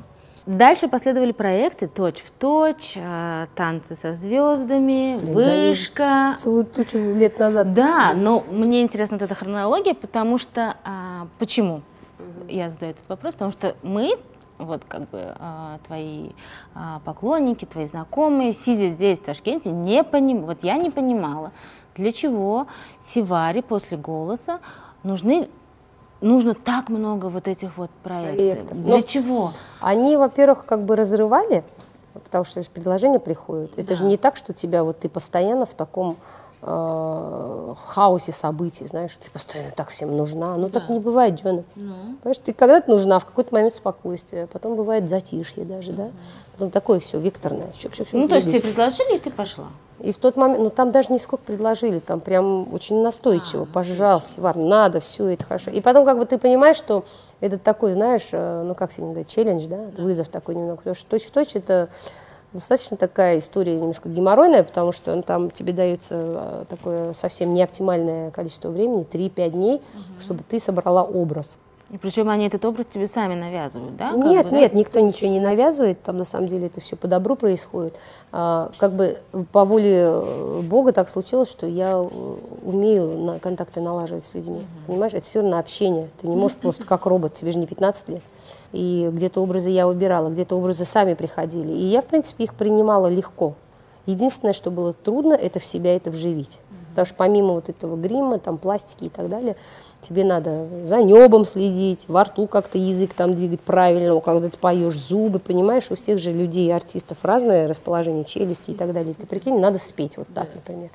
Дальше последовали проекты «Точь в точь», «Танцы со звездами», «Вышка». Целую тучу лет назад. Да, но мне интересна эта хронология, потому что... Почему я задаю этот вопрос? Потому что мы, вот как бы твои поклонники, твои знакомые, сидя здесь, в Ташкенте, вот я не понимала, для чего Севари после «Голоса» нужно так много вот этих вот проектов. Для чего? Они, во-первых, как бы разрывали, потому что же предложения приходят. Это же не так, что тебя вот ты постоянно в таком хаосе событий, знаешь, ты постоянно так всем нужна. Ну, так не бывает, Джона. Понимаешь, ты когда-то нужна, в какой-то момент спокойствия, потом бывает затишье даже, да. Потом такое все векторное. Ну, то есть тебе предложили, и ты пошла? И в тот момент, ну там даже не сколько предложили, там прям очень настойчиво, пожалуйста, Севар, надо, все это хорошо. И потом как бы ты понимаешь, что это такой, знаешь, ну как сегодня говорят, челлендж, да, вызов такой немного, потому что точь-в-точь это достаточно такая история немножко геморройная, потому что там тебе дается такое совсем неоптимальное количество времени, 3-5 дней, чтобы ты собрала образ. И причем они этот образ тебе сами навязывают, да? Нет, нет, никто ничего не навязывает, там на самом деле это все по добру происходит. Как бы по воле Бога так случилось, что я умею контакты налаживать с людьми, понимаешь? Это все на общение, ты не можешь просто как робот, тебе же не 15 лет. И где-то образы я выбирала, где-то образы сами приходили, и я, в принципе, их принимала легко. Единственное, что было трудно, это в себя это вживить. Потому что помимо вот этого грима, там, пластики и так далее, тебе надо за небом следить, во рту как-то язык там двигать правильно, когда ты поешь, зубы, понимаешь, у всех же людей, артистов разное расположение челюсти и так далее. Ты прикинь, надо спеть вот так, например.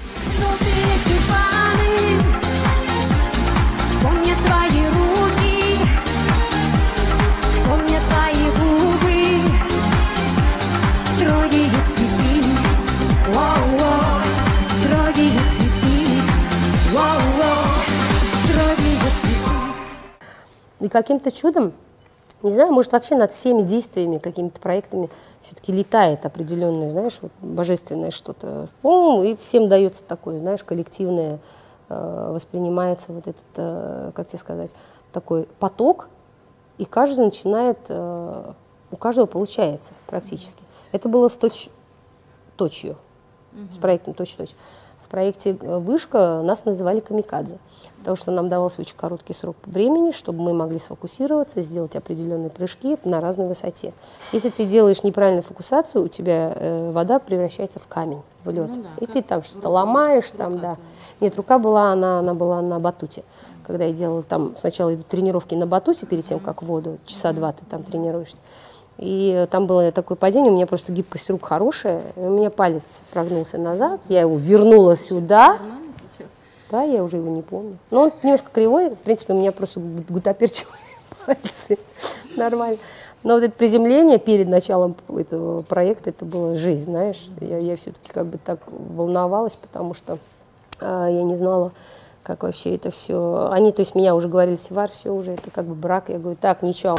И каким-то чудом, не знаю, может, вообще над всеми действиями, какими-то проектами все-таки летает определенное, знаешь, вот божественное что-то. И всем дается такое, знаешь, коллективное, воспринимается вот этот, как тебе сказать, такой поток, и каждый начинает, у каждого получается практически. Это было с точью, с проектом точь-в-точь. В проекте «Вышка» нас называли камикадзе, потому что нам давался очень короткий срок времени, чтобы мы могли сфокусироваться, сделать определенные прыжки на разной высоте. Если ты делаешь неправильную фокусацию, у тебя вода превращается в камень, в лед. Ну, да, и ты там что-то ломаешь, там, да. Нет, рука была, она была на батуте. Когда я делала там, сначала идут тренировки на батуте перед тем, как в воду, часа 2 ты там тренируешься. И там было такое падение, у меня просто гибкость рук хорошая, у меня палец прогнулся назад, я его вернула сюда. Да, я уже его не помню. Но он немножко кривой, в принципе, у меня просто гутоперчивые пальцы, нормально. Но вот это приземление перед началом этого проекта, это была жизнь, знаешь. Я все-таки как бы так волновалась, потому что я не знала, как вообще это все. Они, то есть меня уже говорили, Севар, все уже, это как бы брак. Я говорю, так, ничего.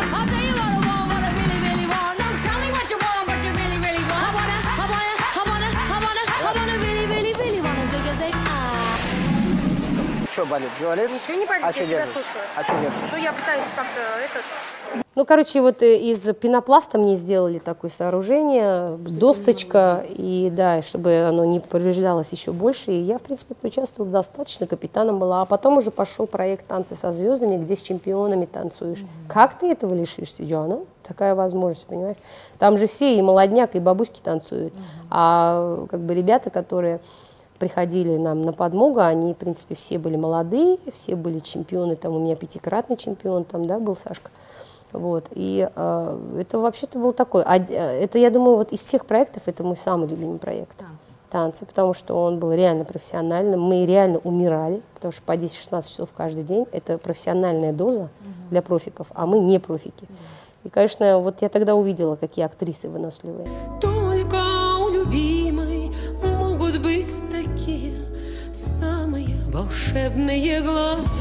Что болит? Говорит? Ничего не болит, я тебя держишь? слушаю. А что держишь? Ну, я пытаюсь как-то Ну, короче, вот из пенопласта мне сделали такое сооружение, досточка, и да, чтобы оно не повреждалось еще больше. И я, в принципе, поучаствовала достаточно, капитаном была. А потом уже пошел проект «Танцы со звездами», где с чемпионами танцуешь. Как ты этого лишишься, Джона? Такая возможность, понимаешь? Там же все, и молодняк, и бабушки танцуют. А как бы ребята, которые приходили нам на подмогу, они, в принципе, все были молодые, все были чемпионы, там у меня 5-кратный чемпион, там, да, был Сашка. Вот, и это вообще-то был такой, это, я думаю, вот из всех проектов это мой самый любимый проект. Танцы, потому что он был реально профессиональным, мы реально умирали, потому что по 10-16 часов каждый день, это профессиональная доза для профиков, а мы не профики. И, конечно, вот я тогда увидела, какие актрисы выносливые. Только у любимой могут быть такие самые волшебные глаза.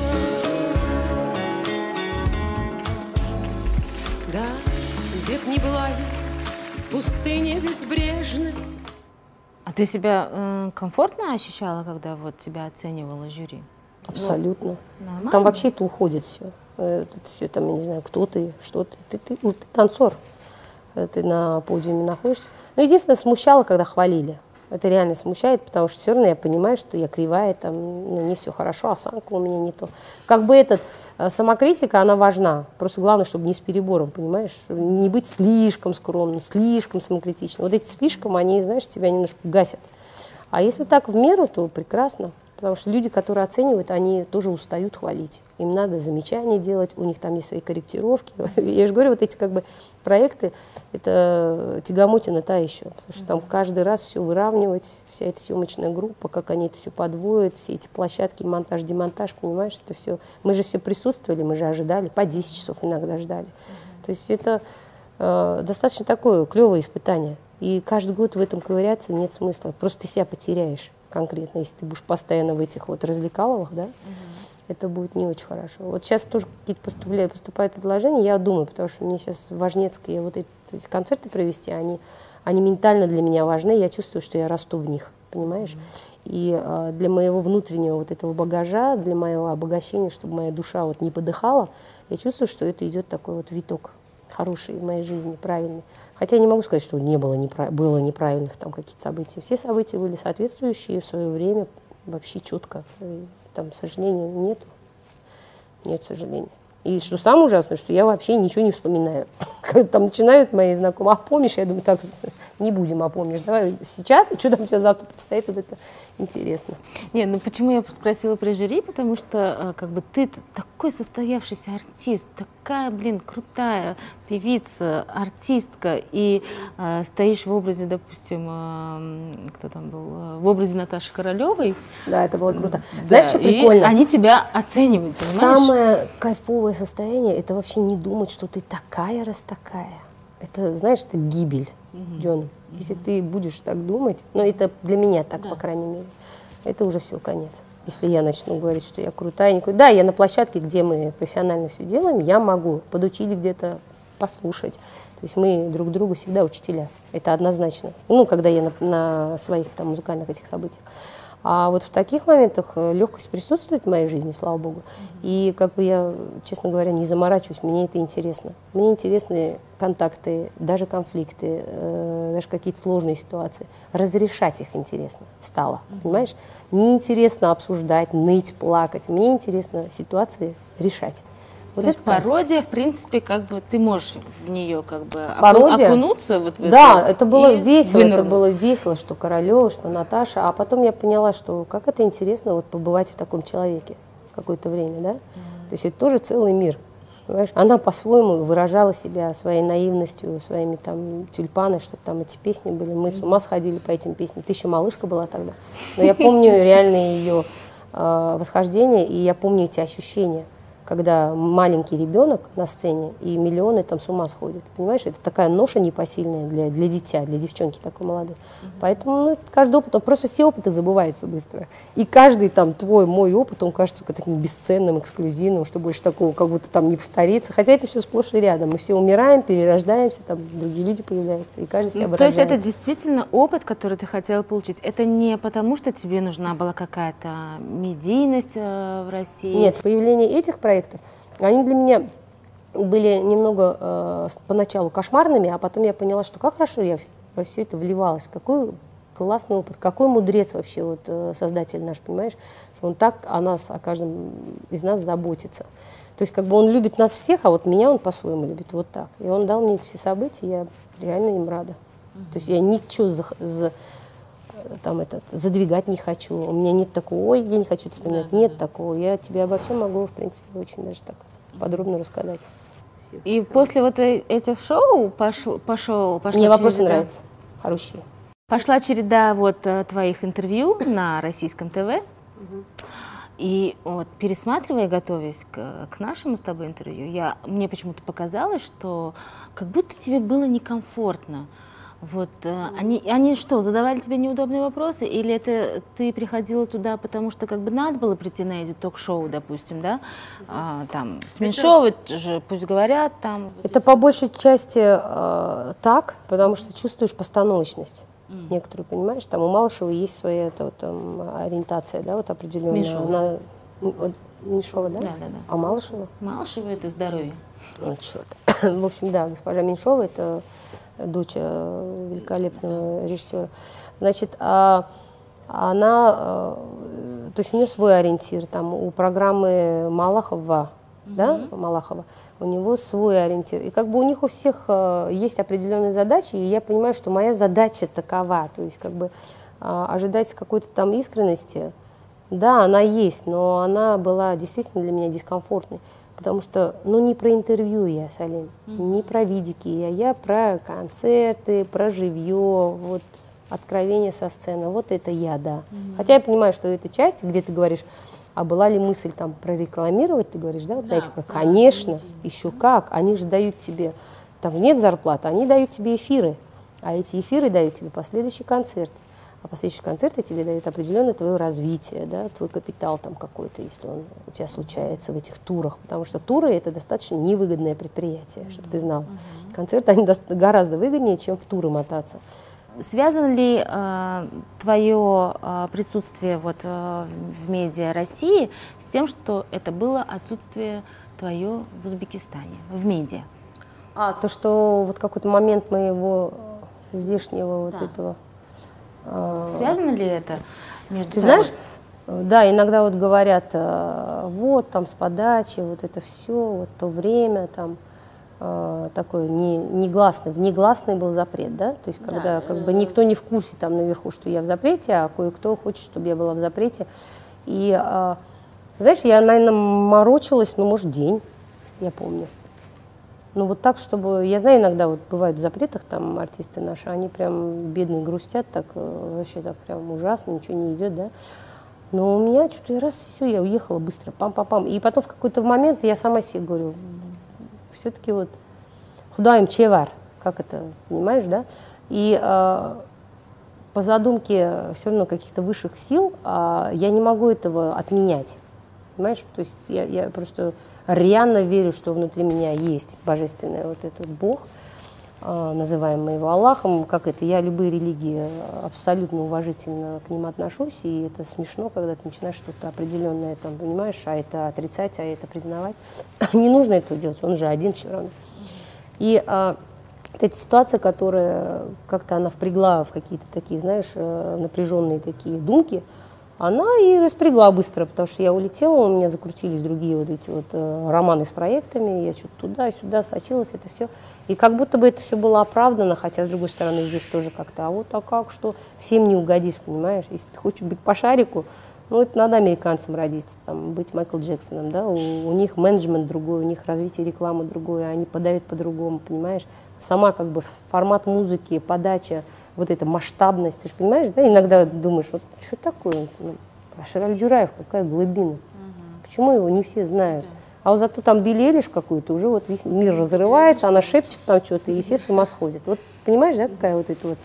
Да, где б ни была я, в пустыне безбрежной. А ты себя комфортно ощущала, когда вот тебя оценивало жюри? Абсолютно. Нормально? Там вообще это уходит все. Это все там, я не знаю, кто ты, что ты. Ты танцор. когда ты на подиуме находишься. Но единственное, смущало, когда хвалили. Это реально смущает, потому что все равно я понимаю, что я кривая, там, ну, не все хорошо, осанка у меня не то. Как бы самокритика, она важна. Просто главное, чтобы не с перебором, понимаешь? Не быть слишком скромным, слишком самокритичным. Вот эти слишком, они, знаешь, тебя немножко гасят. А если так в меру, то прекрасно. Потому что люди, которые оценивают, они тоже устают хвалить. Им надо замечания делать, у них там есть свои корректировки. Я же говорю, вот эти как бы проекты, это тягомотина та еще. Потому что там каждый раз все выравнивать, вся эта съемочная группа, как они это все подводят, все эти площадки, монтаж, демонтаж, понимаешь, это все. Мы же все присутствовали, мы же ожидали, по 10 часов иногда ждали. То есть это достаточно такое клевое испытание. И каждый год в этом ковыряться нет смысла. Просто ты себя потеряешь конкретно, если ты будешь постоянно в этих вот развлекаловых, да, это будет не очень хорошо. Вот сейчас тоже какие-то поступают предложения, я думаю, потому что мне сейчас важнецкие вот эти концерты провести, они ментально для меня важны, я чувствую, что я расту в них, понимаешь? И для моего внутреннего вот этого багажа, для моего обогащения, чтобы моя душа вот не подыхала, я чувствую, что это идет такой вот виток хороший в моей жизни, правильный. Хотя я не могу сказать, что было неправильных там какие-то события. Все события были соответствующие в свое время, вообще четко. Там сожаления нет. Нет сожаления. И что самое ужасное, что я вообще ничего не вспоминаю. Когда там начинают мои знакомые, а помнишь? Я думаю, так, не будем, а помнишь. Давай сейчас, и что там у тебя завтра предстоит, вот это интересно. Не, ну почему я спросила про жюри? Потому что как бы ты такой состоявшийся артист, такая, блин, крутая певица, артистка, и стоишь в образе, допустим, кто там был, в образе Наташи Королевой. Да, это было круто. Да, знаешь, что прикольно? И они тебя оценивают, понимаешь? Самое кайфовое состояние — это вообще не думать, что ты такая, раз такая. Это, знаешь, это гибель, Джон. Если ты будешь так думать, ну это для меня так, по крайней мере, это уже все, конец. Если я начну говорить, что я крутая, не крутая. Да, я на площадке, где мы профессионально все делаем, я могу подучить где-то, послушать. То есть мы друг другу всегда учителя. Это однозначно. Ну, когда я на своих там музыкальных этих событиях. А вот в таких моментах легкость присутствует в моей жизни, слава богу. И как бы я, честно говоря, не заморачиваюсь, мне это интересно. Мне интересны контакты, даже конфликты, даже какие-то сложные ситуации. Разрешать их интересно стало, понимаешь? Не интересно обсуждать, ныть, плакать. Мне интересно ситуации решать. Вот то есть пародия, в принципе, как бы ты можешь в нее как бы окунуться вот в да, это. Это было весело, вынырнуть. это было весело, что Королева, что Наташа. А потом я поняла, что как это интересно вот побывать в таком человеке какое-то время, да? То есть это тоже целый мир, понимаешь? Она по-своему выражала себя своей наивностью, своими там тюльпаны, что там эти песни были. Мы с ума сходили по этим песням. Ты еще малышка была тогда. Но я помню реально ее восхождение, и я помню эти ощущения, когда маленький ребенок на сцене, и миллионы там с ума сходят. Понимаешь, это такая ноша непосильная для дитя, для девчонки такой молодой. Поэтому ну, каждый опыт, просто все опыты забываются быстро. И каждый там мой опыт, он кажется таким бесценным, эксклюзивным, что больше такого как будто там не повторится. Хотя это все сплошь и рядом. Мы все умираем, перерождаемся, там другие люди появляются, и каждый себя выражает. То есть это действительно опыт, который ты хотела получить. Это не потому, что тебе нужна была какая-то медийность в России? Нет, появление этих проектов, они для меня были немного поначалу кошмарными, а потом я поняла, что как хорошо я во все это вливалась, какой классный опыт, какой мудрец вообще вот, создатель наш, понимаешь, что он так о нас, о каждом из нас заботится. То есть как бы он любит нас всех, а вот меня он по-своему любит, вот так. И он дал мне эти все события, я реально им рада. То есть я ничего задвигать не хочу. У меня нет такого, ой, я не хочу это вспоминать. Нет такого. Я тебе обо всем могу, в принципе, очень даже так подробно рассказать. И после вот этих шоу пошла мне вопросы нравятся, хорошие. Пошла череда вот твоих интервью на российском ТВ. И вот пересматривая, готовясь к нашему с тобой интервью, мне почему-то показалось, что как будто тебе было некомфортно. Вот, они что, задавали тебе неудобные вопросы, или это ты приходила туда, потому что как бы надо было прийти на эти ток-шоу, допустим, да, там, с Меньшовой же, пусть говорят, там. Это по большей части так, потому что чувствуешь постановочность некоторую, понимаешь, там у Малышева есть своя там, ориентация, да, вот определенная. Меньшова, да? Да. А Малышева? Малышева — это здоровье. О, черт. В общем, да, госпожа Меньшова — это дочь великолепного режиссера. Значит, она, то есть у нее свой ориентир, там у программы Малахова, да, Малахова, у него свой ориентир. И как бы у них у всех есть определенные задачи, и я понимаю, что моя задача такова, то есть как бы ожидать какой-то там искренности, да, она есть, но она была действительно для меня дискомфортной, потому что, ну, не про интервью я, Салим, не про видики я про концерты, про живье, вот, откровение со сцены, вот это я, да. Хотя я понимаю, что это часть, где ты говоришь, а была ли мысль там прорекламировать, ты говоришь, да, вот Да, этих, конечно, еще как, они же дают тебе, там нет зарплаты, они дают тебе эфиры, а эти эфиры дают тебе последующий концерт, а последующие концерты тебе дают определенное твое развитие, да, твой капитал там какой-то, если он у тебя случается в этих турах, потому что туры это достаточно невыгодное предприятие, чтобы ты знал. Концерты, они гораздо выгоднее, чем в туры мотаться. Связано ли твое присутствие вот, в медиа России с тем, что это было отсутствие твое в Узбекистане, в медиа? То, что вот какой-то момент моего здешнего вот этого... Связано ли это между Ты собой? знаешь, да, иногда вот говорят, вот там с подачи, вот это все, вот то время там, такой негласный, внегласный был запрет, да, то есть когда как бы никто не в курсе там наверху, что я в запрете, а кое-кто хочет, чтобы я была в запрете. И, знаешь, я, наверное, морочилась, ну, может, день, я помню. Ну, вот так, чтобы... Я знаю, иногда вот бывают в запретах там артисты наши, они прям бедные грустят, так вообще так прям ужасно, ничего не идет, да. Но у меня что-то я раз, все, я уехала быстро, пам-пам-пам. И потом в какой-то момент я сама себе говорю, все-таки вот худаем чевар, как это, понимаешь, да? И по задумке все равно каких-то высших сил я не могу этого отменять, понимаешь? То есть я просто рьяно верю, что внутри меня есть божественный вот этот Бог, называемый его Аллахом. Как это? Я любые религии абсолютно уважительно к ним отношусь, и это смешно, когда ты начинаешь что-то определенное там, понимаешь, а это отрицать, а это признавать. Не нужно этого делать, он же один все равно. И вот эта ситуация, которая как-то она впрягла в какие-то такие, знаешь, напряженные такие думки, она и распрягла быстро, потому что я улетела, у меня закрутились другие вот эти вот романы с проектами, я что-то туда-сюда сочилась, это все. И как будто бы это все было оправдано, хотя, с другой стороны, здесь тоже как-то, а как, что всем не угодишь, понимаешь? Если ты хочешь быть по шарику, ну, это надо американцам родиться, там, быть Майкл Джексоном, да, у них менеджмент другой, у них развитие рекламы другое, они подают по-другому, понимаешь? Сама как бы формат музыки, подача, вот эта масштабность, ты же понимаешь, да, иногда думаешь, вот что такое, Шираль Джураев, какая глубина, почему его не все знают, а вот зато там Билли Эйлиш какой-то, уже вот весь мир разрывается, она шепчет там что-то, и все с ума сходят, вот понимаешь, да, какая вот эта вот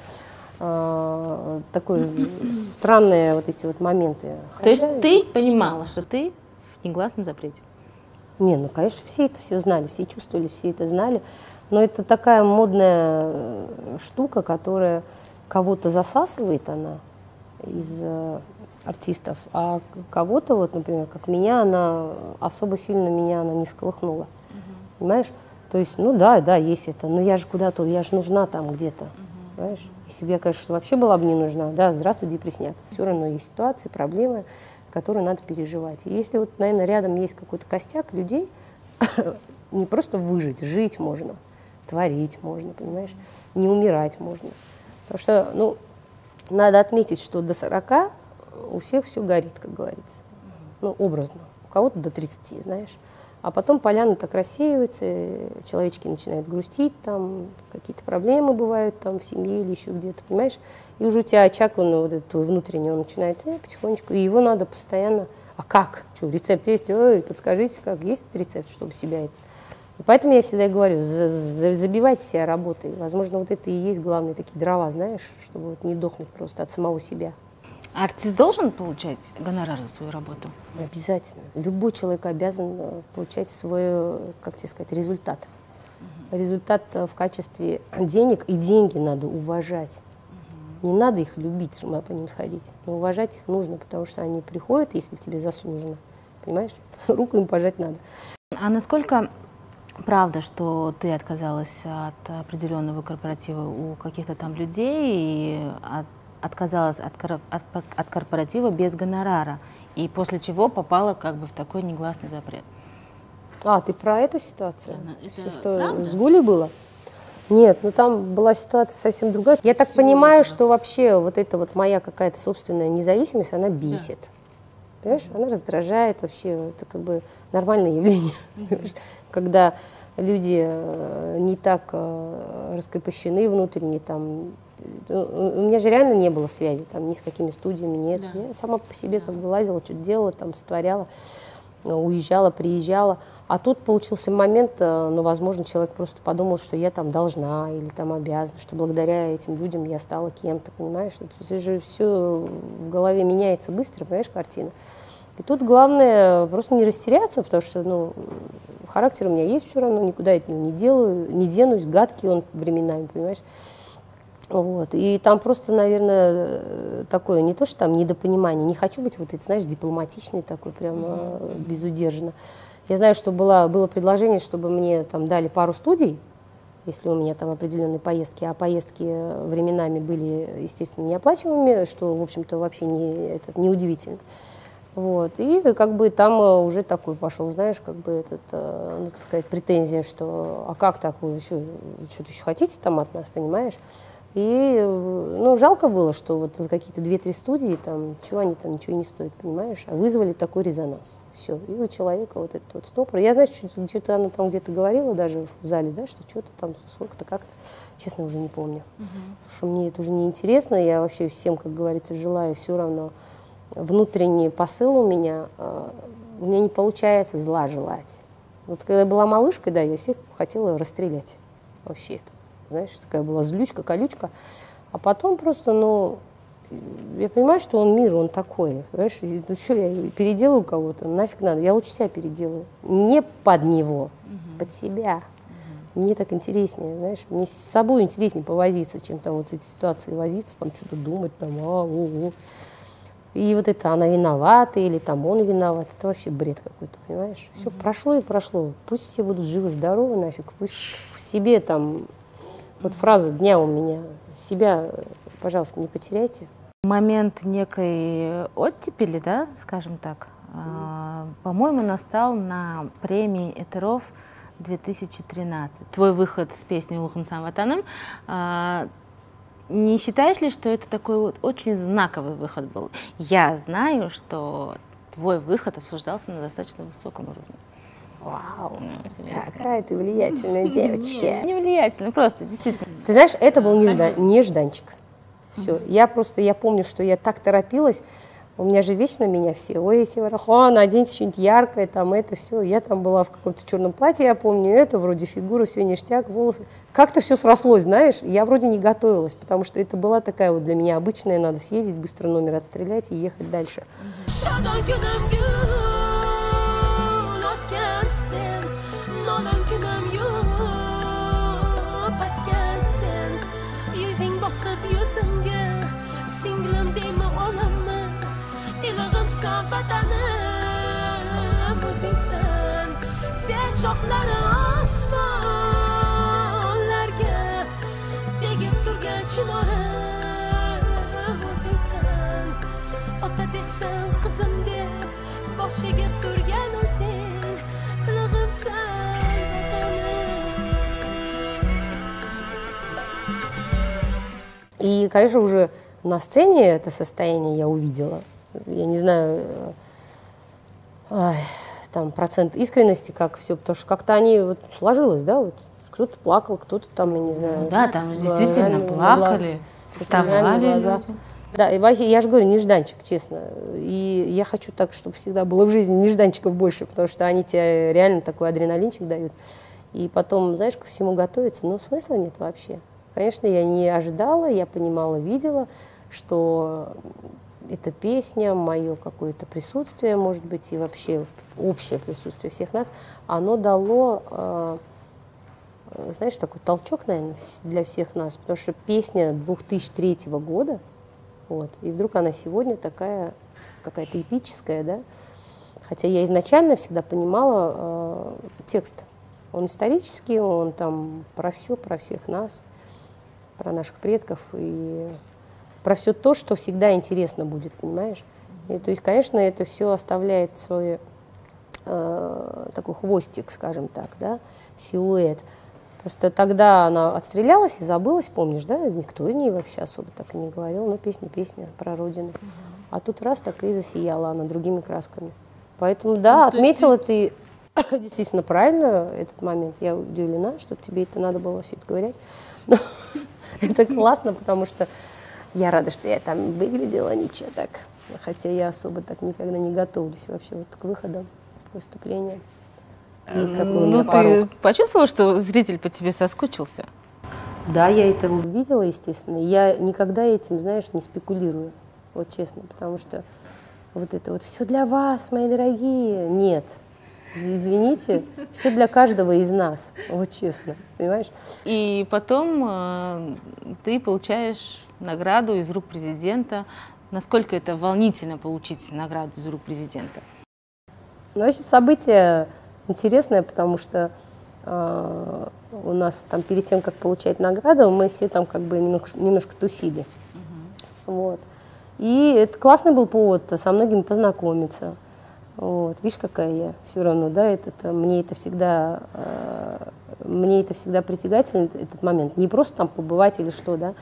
такое странные вот эти вот моменты. То есть ты понимала, что ты в негласном запрете? Не, ну, конечно, все это все знали, все чувствовали, все это знали. Но это такая модная штука, которая кого-то засасывает, она из артистов, а кого-то, вот, например, как меня, она особо сильно меня она не всколыхнула. Понимаешь? То есть, ну да, есть это, но я же куда-то, я же нужна там где-то. Понимаешь? Если бы я, конечно, вообще была бы не нужна, да, здравствуй, депресняк. Все равно есть ситуации, проблемы, которые надо переживать. И если вот, наверное, рядом есть какой-то костяк людей, не просто выжить, жить можно, творить можно, понимаешь, не умирать можно. Потому что, ну, надо отметить, что до 40 у всех все горит, как говорится. Ну, образно. У кого-то до 30, знаешь. А потом поляна так рассеивается, человечки начинают грустить, там какие-то проблемы бывают там в семье или еще где-то, понимаешь? И уже у тебя очаг, он вот этот твой внутренний, он начинает потихонечку, и его надо постоянно, а как? Что, рецепт есть? Ой, подскажите, как есть рецепт, чтобы себя... И поэтому я всегда говорю, забивайте себя работой. Возможно, вот это и есть главные такие дрова, знаешь, чтобы вот не дохнуть просто от самого себя. Артист должен получать гонорар за свою работу? Обязательно. Любой человек обязан получать свой, как тебе сказать, результат. Результат в качестве денег, и деньги надо уважать. Не надо их любить, с ума по ним сходить. Но уважать их нужно, потому что они приходят, если тебе заслужено. Понимаешь? Руку им пожать надо. А насколько правда, что ты отказалась от определенного корпоратива у каких-то там людей и отказалась от корпоратива без гонорара, и после чего попала как бы в такой негласный запрет. А, ты про эту ситуацию? Да, это Что правда? с Гулей было? Нет, ну там была ситуация совсем другая. Я так понимаю, что вообще вот эта вот моя какая-то собственная независимость, она бесит. Понимаешь, она раздражает вообще, это как бы нормальное явление. Когда люди не так раскрепощены внутренне, там, у меня же реально не было связи там ни с какими студиями, нет. Я сама по себе как бы лазила, что-то делала, там, сотворяла, уезжала, приезжала. А тут получился момент, ну, возможно, человек просто подумал, что я там должна или там обязана, что благодаря этим людям я стала кем-то, понимаешь? Это же все в голове меняется быстро, понимаешь, картина. И тут главное просто не растеряться, потому что, ну, характер у меня есть все равно, никуда от него не делаю, не денусь, гадкий он временами, понимаешь? Вот. И там просто, наверное, такое, не то, что там недопонимание, не хочу быть вот, знаешь, дипломатичной такой, прям безудержно. Я знаю, что было предложение, чтобы мне там дали пару студий, если у меня там определенные поездки, а поездки временами были, естественно, неоплачиваемыми, что, в общем-то, вообще не удивительно. Вот. И как бы там уже такой пошел, знаешь, как бы этот, ну, так сказать, претензия, что а как так, вы что-то еще хотите там от нас, понимаешь? И, ну, жалко было, что вот какие-то 2-3 студии, там, чего они там, ничего не стоят, понимаешь, а вызвали такой резонанс. Все, и у человека вот этот вот стопор. Я, знаю, что-то она там где-то говорила даже в зале, да, что что-то там, сколько-то, как-то, честно, уже не помню. Потому что мне это уже не интересно, я вообще всем, как говорится, желаю все равно. Внутренний посыл у меня не получается зла желать. Вот когда я была малышкой, да, я всех хотела расстрелять вообще это. Знаешь, такая была злючка, колючка. А потом просто, ну, я понимаю, что он мир, он такой. Понимаешь, ну что, я переделаю кого-то, нафиг надо. Я лучше себя переделаю. Не под него, под себя. Мне так интереснее, знаешь, мне с собой интереснее повозиться, чем там вот с этой ситуацией возиться, там что-то думать, там, И вот это она виновата, или там он виноват, это вообще бред какой-то, понимаешь? Все прошло и прошло. Пусть все будут живы-здоровы нафиг, пусть в себе там... Вот фраза дня у меня. Себя, пожалуйста, не потеряйте. Момент некой оттепели, да, скажем так, по-моему, настал на премии Этеров 2013. Твой выход с песней «Улухунсан Ватаным». Не считаешь ли, что это такой вот очень знаковый выход был? Я знаю, что твой выход обсуждался на достаточно высоком уровне. Вау, какая ты влиятельная девочка. Не влиятельная, просто действительно. Ты знаешь, это был нежданчик. Все, я помню, что я так торопилась, у меня же вечно меня все, ой, Севарахан, оденьте что-нибудь яркое, там это все. Я там была в каком-то черном платье, я помню это, вроде фигура, все ништяк, волосы. Как-то все срослось, знаешь, я вроде не готовилась, потому что это была такая вот для меня обычная, надо съездить, быстро номер отстрелять и ехать дальше. И, конечно, уже на сцене это состояние я увидела. Я не знаю, там процент искренности, как все, потому что как-то они вот сложилось, да, вот кто-то плакал, кто-то там, я не знаю. Да, там действительно плакали, вставали. Да, и я же говорю, нежданчик, честно. И я хочу так, чтобы всегда было в жизни нежданчиков больше, потому что они тебе реально такой адреналинчик дают. И потом, знаешь, ко всему готовиться, но смысла нет вообще. Конечно, я не ожидала, я понимала, видела, что эта песня, мое какое-то присутствие, может быть, и вообще общее присутствие всех нас, оно дало, знаешь, такой толчок, наверное, для всех нас, потому что песня 2003 года, вот, и вдруг она сегодня такая какая-то эпическая, да, хотя я изначально всегда понимала текст Он исторический, он там про все, про всех нас, про наших предков и про все то, что всегда интересно будет, понимаешь? И, то есть, конечно, это все оставляет свой такой хвостик, скажем так, да, силуэт. Просто тогда она отстрелялась и забылась, помнишь, да? Никто о ней вообще особо так и не говорил, но песня про родину. А тут раз так и засияла она другими красками. Поэтому, да, отметила ты действительно правильно этот момент. Я удивлена, что тебе это надо было все это говорить. Но это классно, потому что я рада, что я там выглядела ничего так. Хотя я особо так никогда не готовлюсь вообще вот к выходам, к выступлениям. Есть такой у меня порог. Ты почувствовала, что зритель по тебе соскучился? Да, я это увидела, естественно. Я никогда этим, знаешь, не спекулирую, вот честно, потому что вот это вот все для вас, мои дорогие. Нет, извините, все для каждого из нас, вот честно, понимаешь? И потом ты получаешь награду из рук президента. Насколько это волнительно получить награду из рук президента? Значит, событие интересное, потому что у нас там перед тем, как получать награду, мы все там как бы немножко тусили. Вот. И это классный был повод со многими познакомиться. Вот. Видишь, какая я все равно, да, мне это всегда притягательный этот момент. Не просто там побывать или что, да,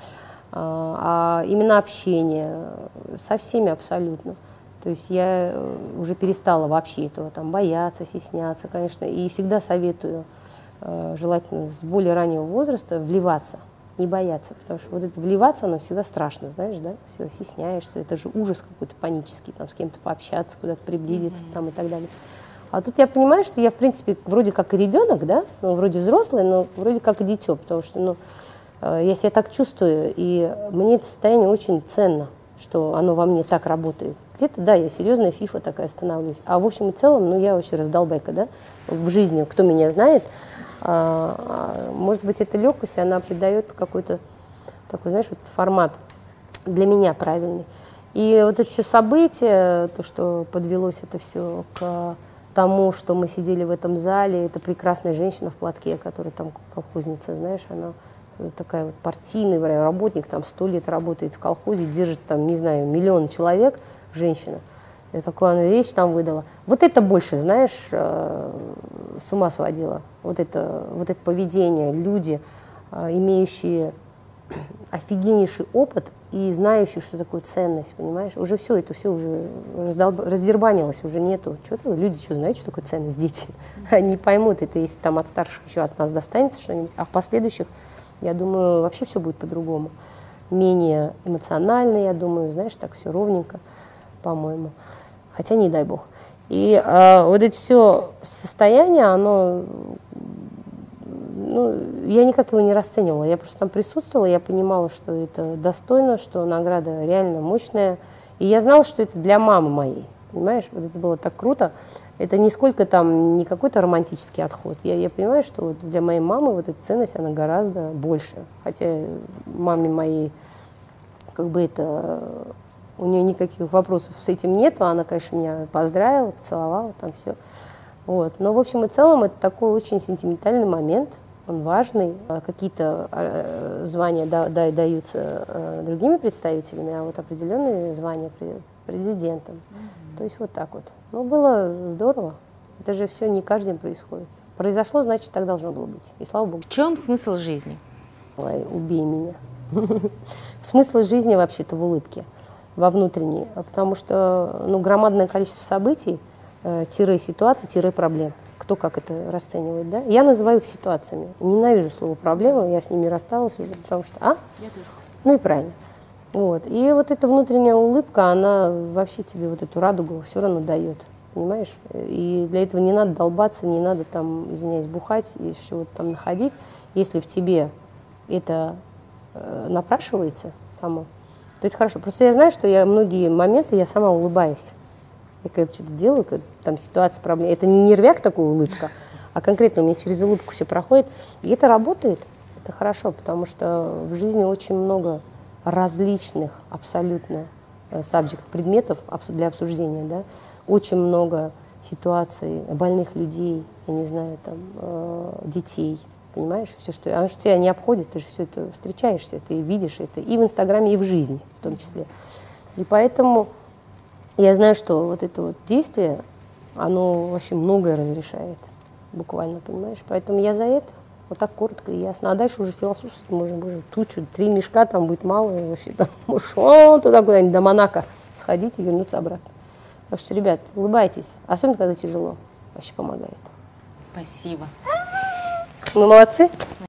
а именно общение со всеми абсолютно. То есть я уже перестала вообще этого там бояться, стесняться, конечно, и всегда советую, желательно с более раннего возраста, вливаться, не бояться, потому что вот это вливаться, оно всегда страшно, знаешь, да, всегда стесняешься, это же ужас какой-то панический, там с кем-то пообщаться, куда-то приблизиться там и так далее. А тут я понимаю, что я, в принципе, вроде как и ребенок, да, ну, вроде взрослый, но вроде как и дитё, потому что, ну, я себя так чувствую, и мне это состояние очень ценно, что оно во мне так работает. Где-то, да, я серьезная фифа такая становлюсь. А в общем и целом, ну, я вообще раздолбайка, да, в жизни, кто меня знает. Может быть, эта легкость, она придает какой-то такой, знаешь, вот формат для меня правильный. И вот это все событие, то, что подвелось это все к тому, что мы сидели в этом зале, это прекрасная женщина в платке, которая там колхозница, знаешь, она такая вот партийный работник, там 100 лет работает в колхозе, держит там, не знаю, 1 миллион человек, женщина. И такую она речь там выдала. Вот это больше, знаешь, с ума сводило. Вот это поведение, люди, имеющие офигеннейший опыт и знающие, что такое ценность, понимаешь? Уже все это все уже раздербанилось, уже нету. Что-то люди что знают, что такое ценность, дети. Они поймут это, если там от старших еще от нас достанется что-нибудь, а в последующих, я думаю, вообще все будет по-другому. Менее эмоционально, я думаю, знаешь, так все ровненько, по-моему. Хотя не дай бог. И вот это все состояние, оно, ну, я никак его не расценивала. Я просто там присутствовала, я понимала, что это достойно, что награда реально мощная. И я знала, что это для мамы моей. Понимаешь, вот это было так круто. Это не сколько там, не какой-то романтический отход. Я понимаю, что вот для моей мамы вот эта ценность, она гораздо больше. Хотя маме моей, как бы это, у нее никаких вопросов с этим нету. Она, конечно, меня поздравила, поцеловала, там все. Вот. Но в общем и целом это такой очень сентиментальный момент. Он важный. Какие-то звания даются другими представителями, а вот определенные звания президентом. То есть вот так вот. Ну, было здорово. Это же все не каждый день происходит. Произошло, значит, так должно было быть. И слава богу. В чем смысл жизни? Ой, убей меня. Смысл жизни вообще-то в улыбке, во внутренней. Потому что, ну, громадное количество событий, ситуаций, проблем. Кто как это расценивает, да? Я называю их ситуациями. Ненавижу слово «проблема», я с ними рассталась уже, потому что... Я тоже. Ну и правильно. Вот. И вот эта внутренняя улыбка, она вообще тебе вот эту радугу все равно дает, понимаешь? И для этого не надо долбаться, не надо там, извиняюсь, бухать и чего-то там находить. Если в тебе это напрашивается само, то это хорошо. Просто я знаю, что многие моменты я сама улыбаюсь. Я когда что-то делаю, когда там ситуация, проблема, это не нервяк такая улыбка, а конкретно у меня через улыбку все проходит. И это работает, это хорошо, потому что в жизни очень много различных абсолютно предметов для обсуждения, да? Очень много ситуации больных людей, я не знаю, там, детей, понимаешь, все, что, оно же тебя не обходит, ты же все это встречаешься, ты видишь это и в Инстаграме, и в жизни в том числе. И поэтому я знаю, что вот это вот действие, оно вообще многое разрешает, буквально, понимаешь, поэтому я за это. Вот так коротко и ясно. А дальше уже философствовать можно, боже, тучу, 3 мешка там будет мало, и вообще там можешь туда куда-нибудь до Монако сходить и вернуться обратно. Так что, ребят, улыбайтесь, особенно когда тяжело, вообще помогает. Спасибо. Мы молодцы.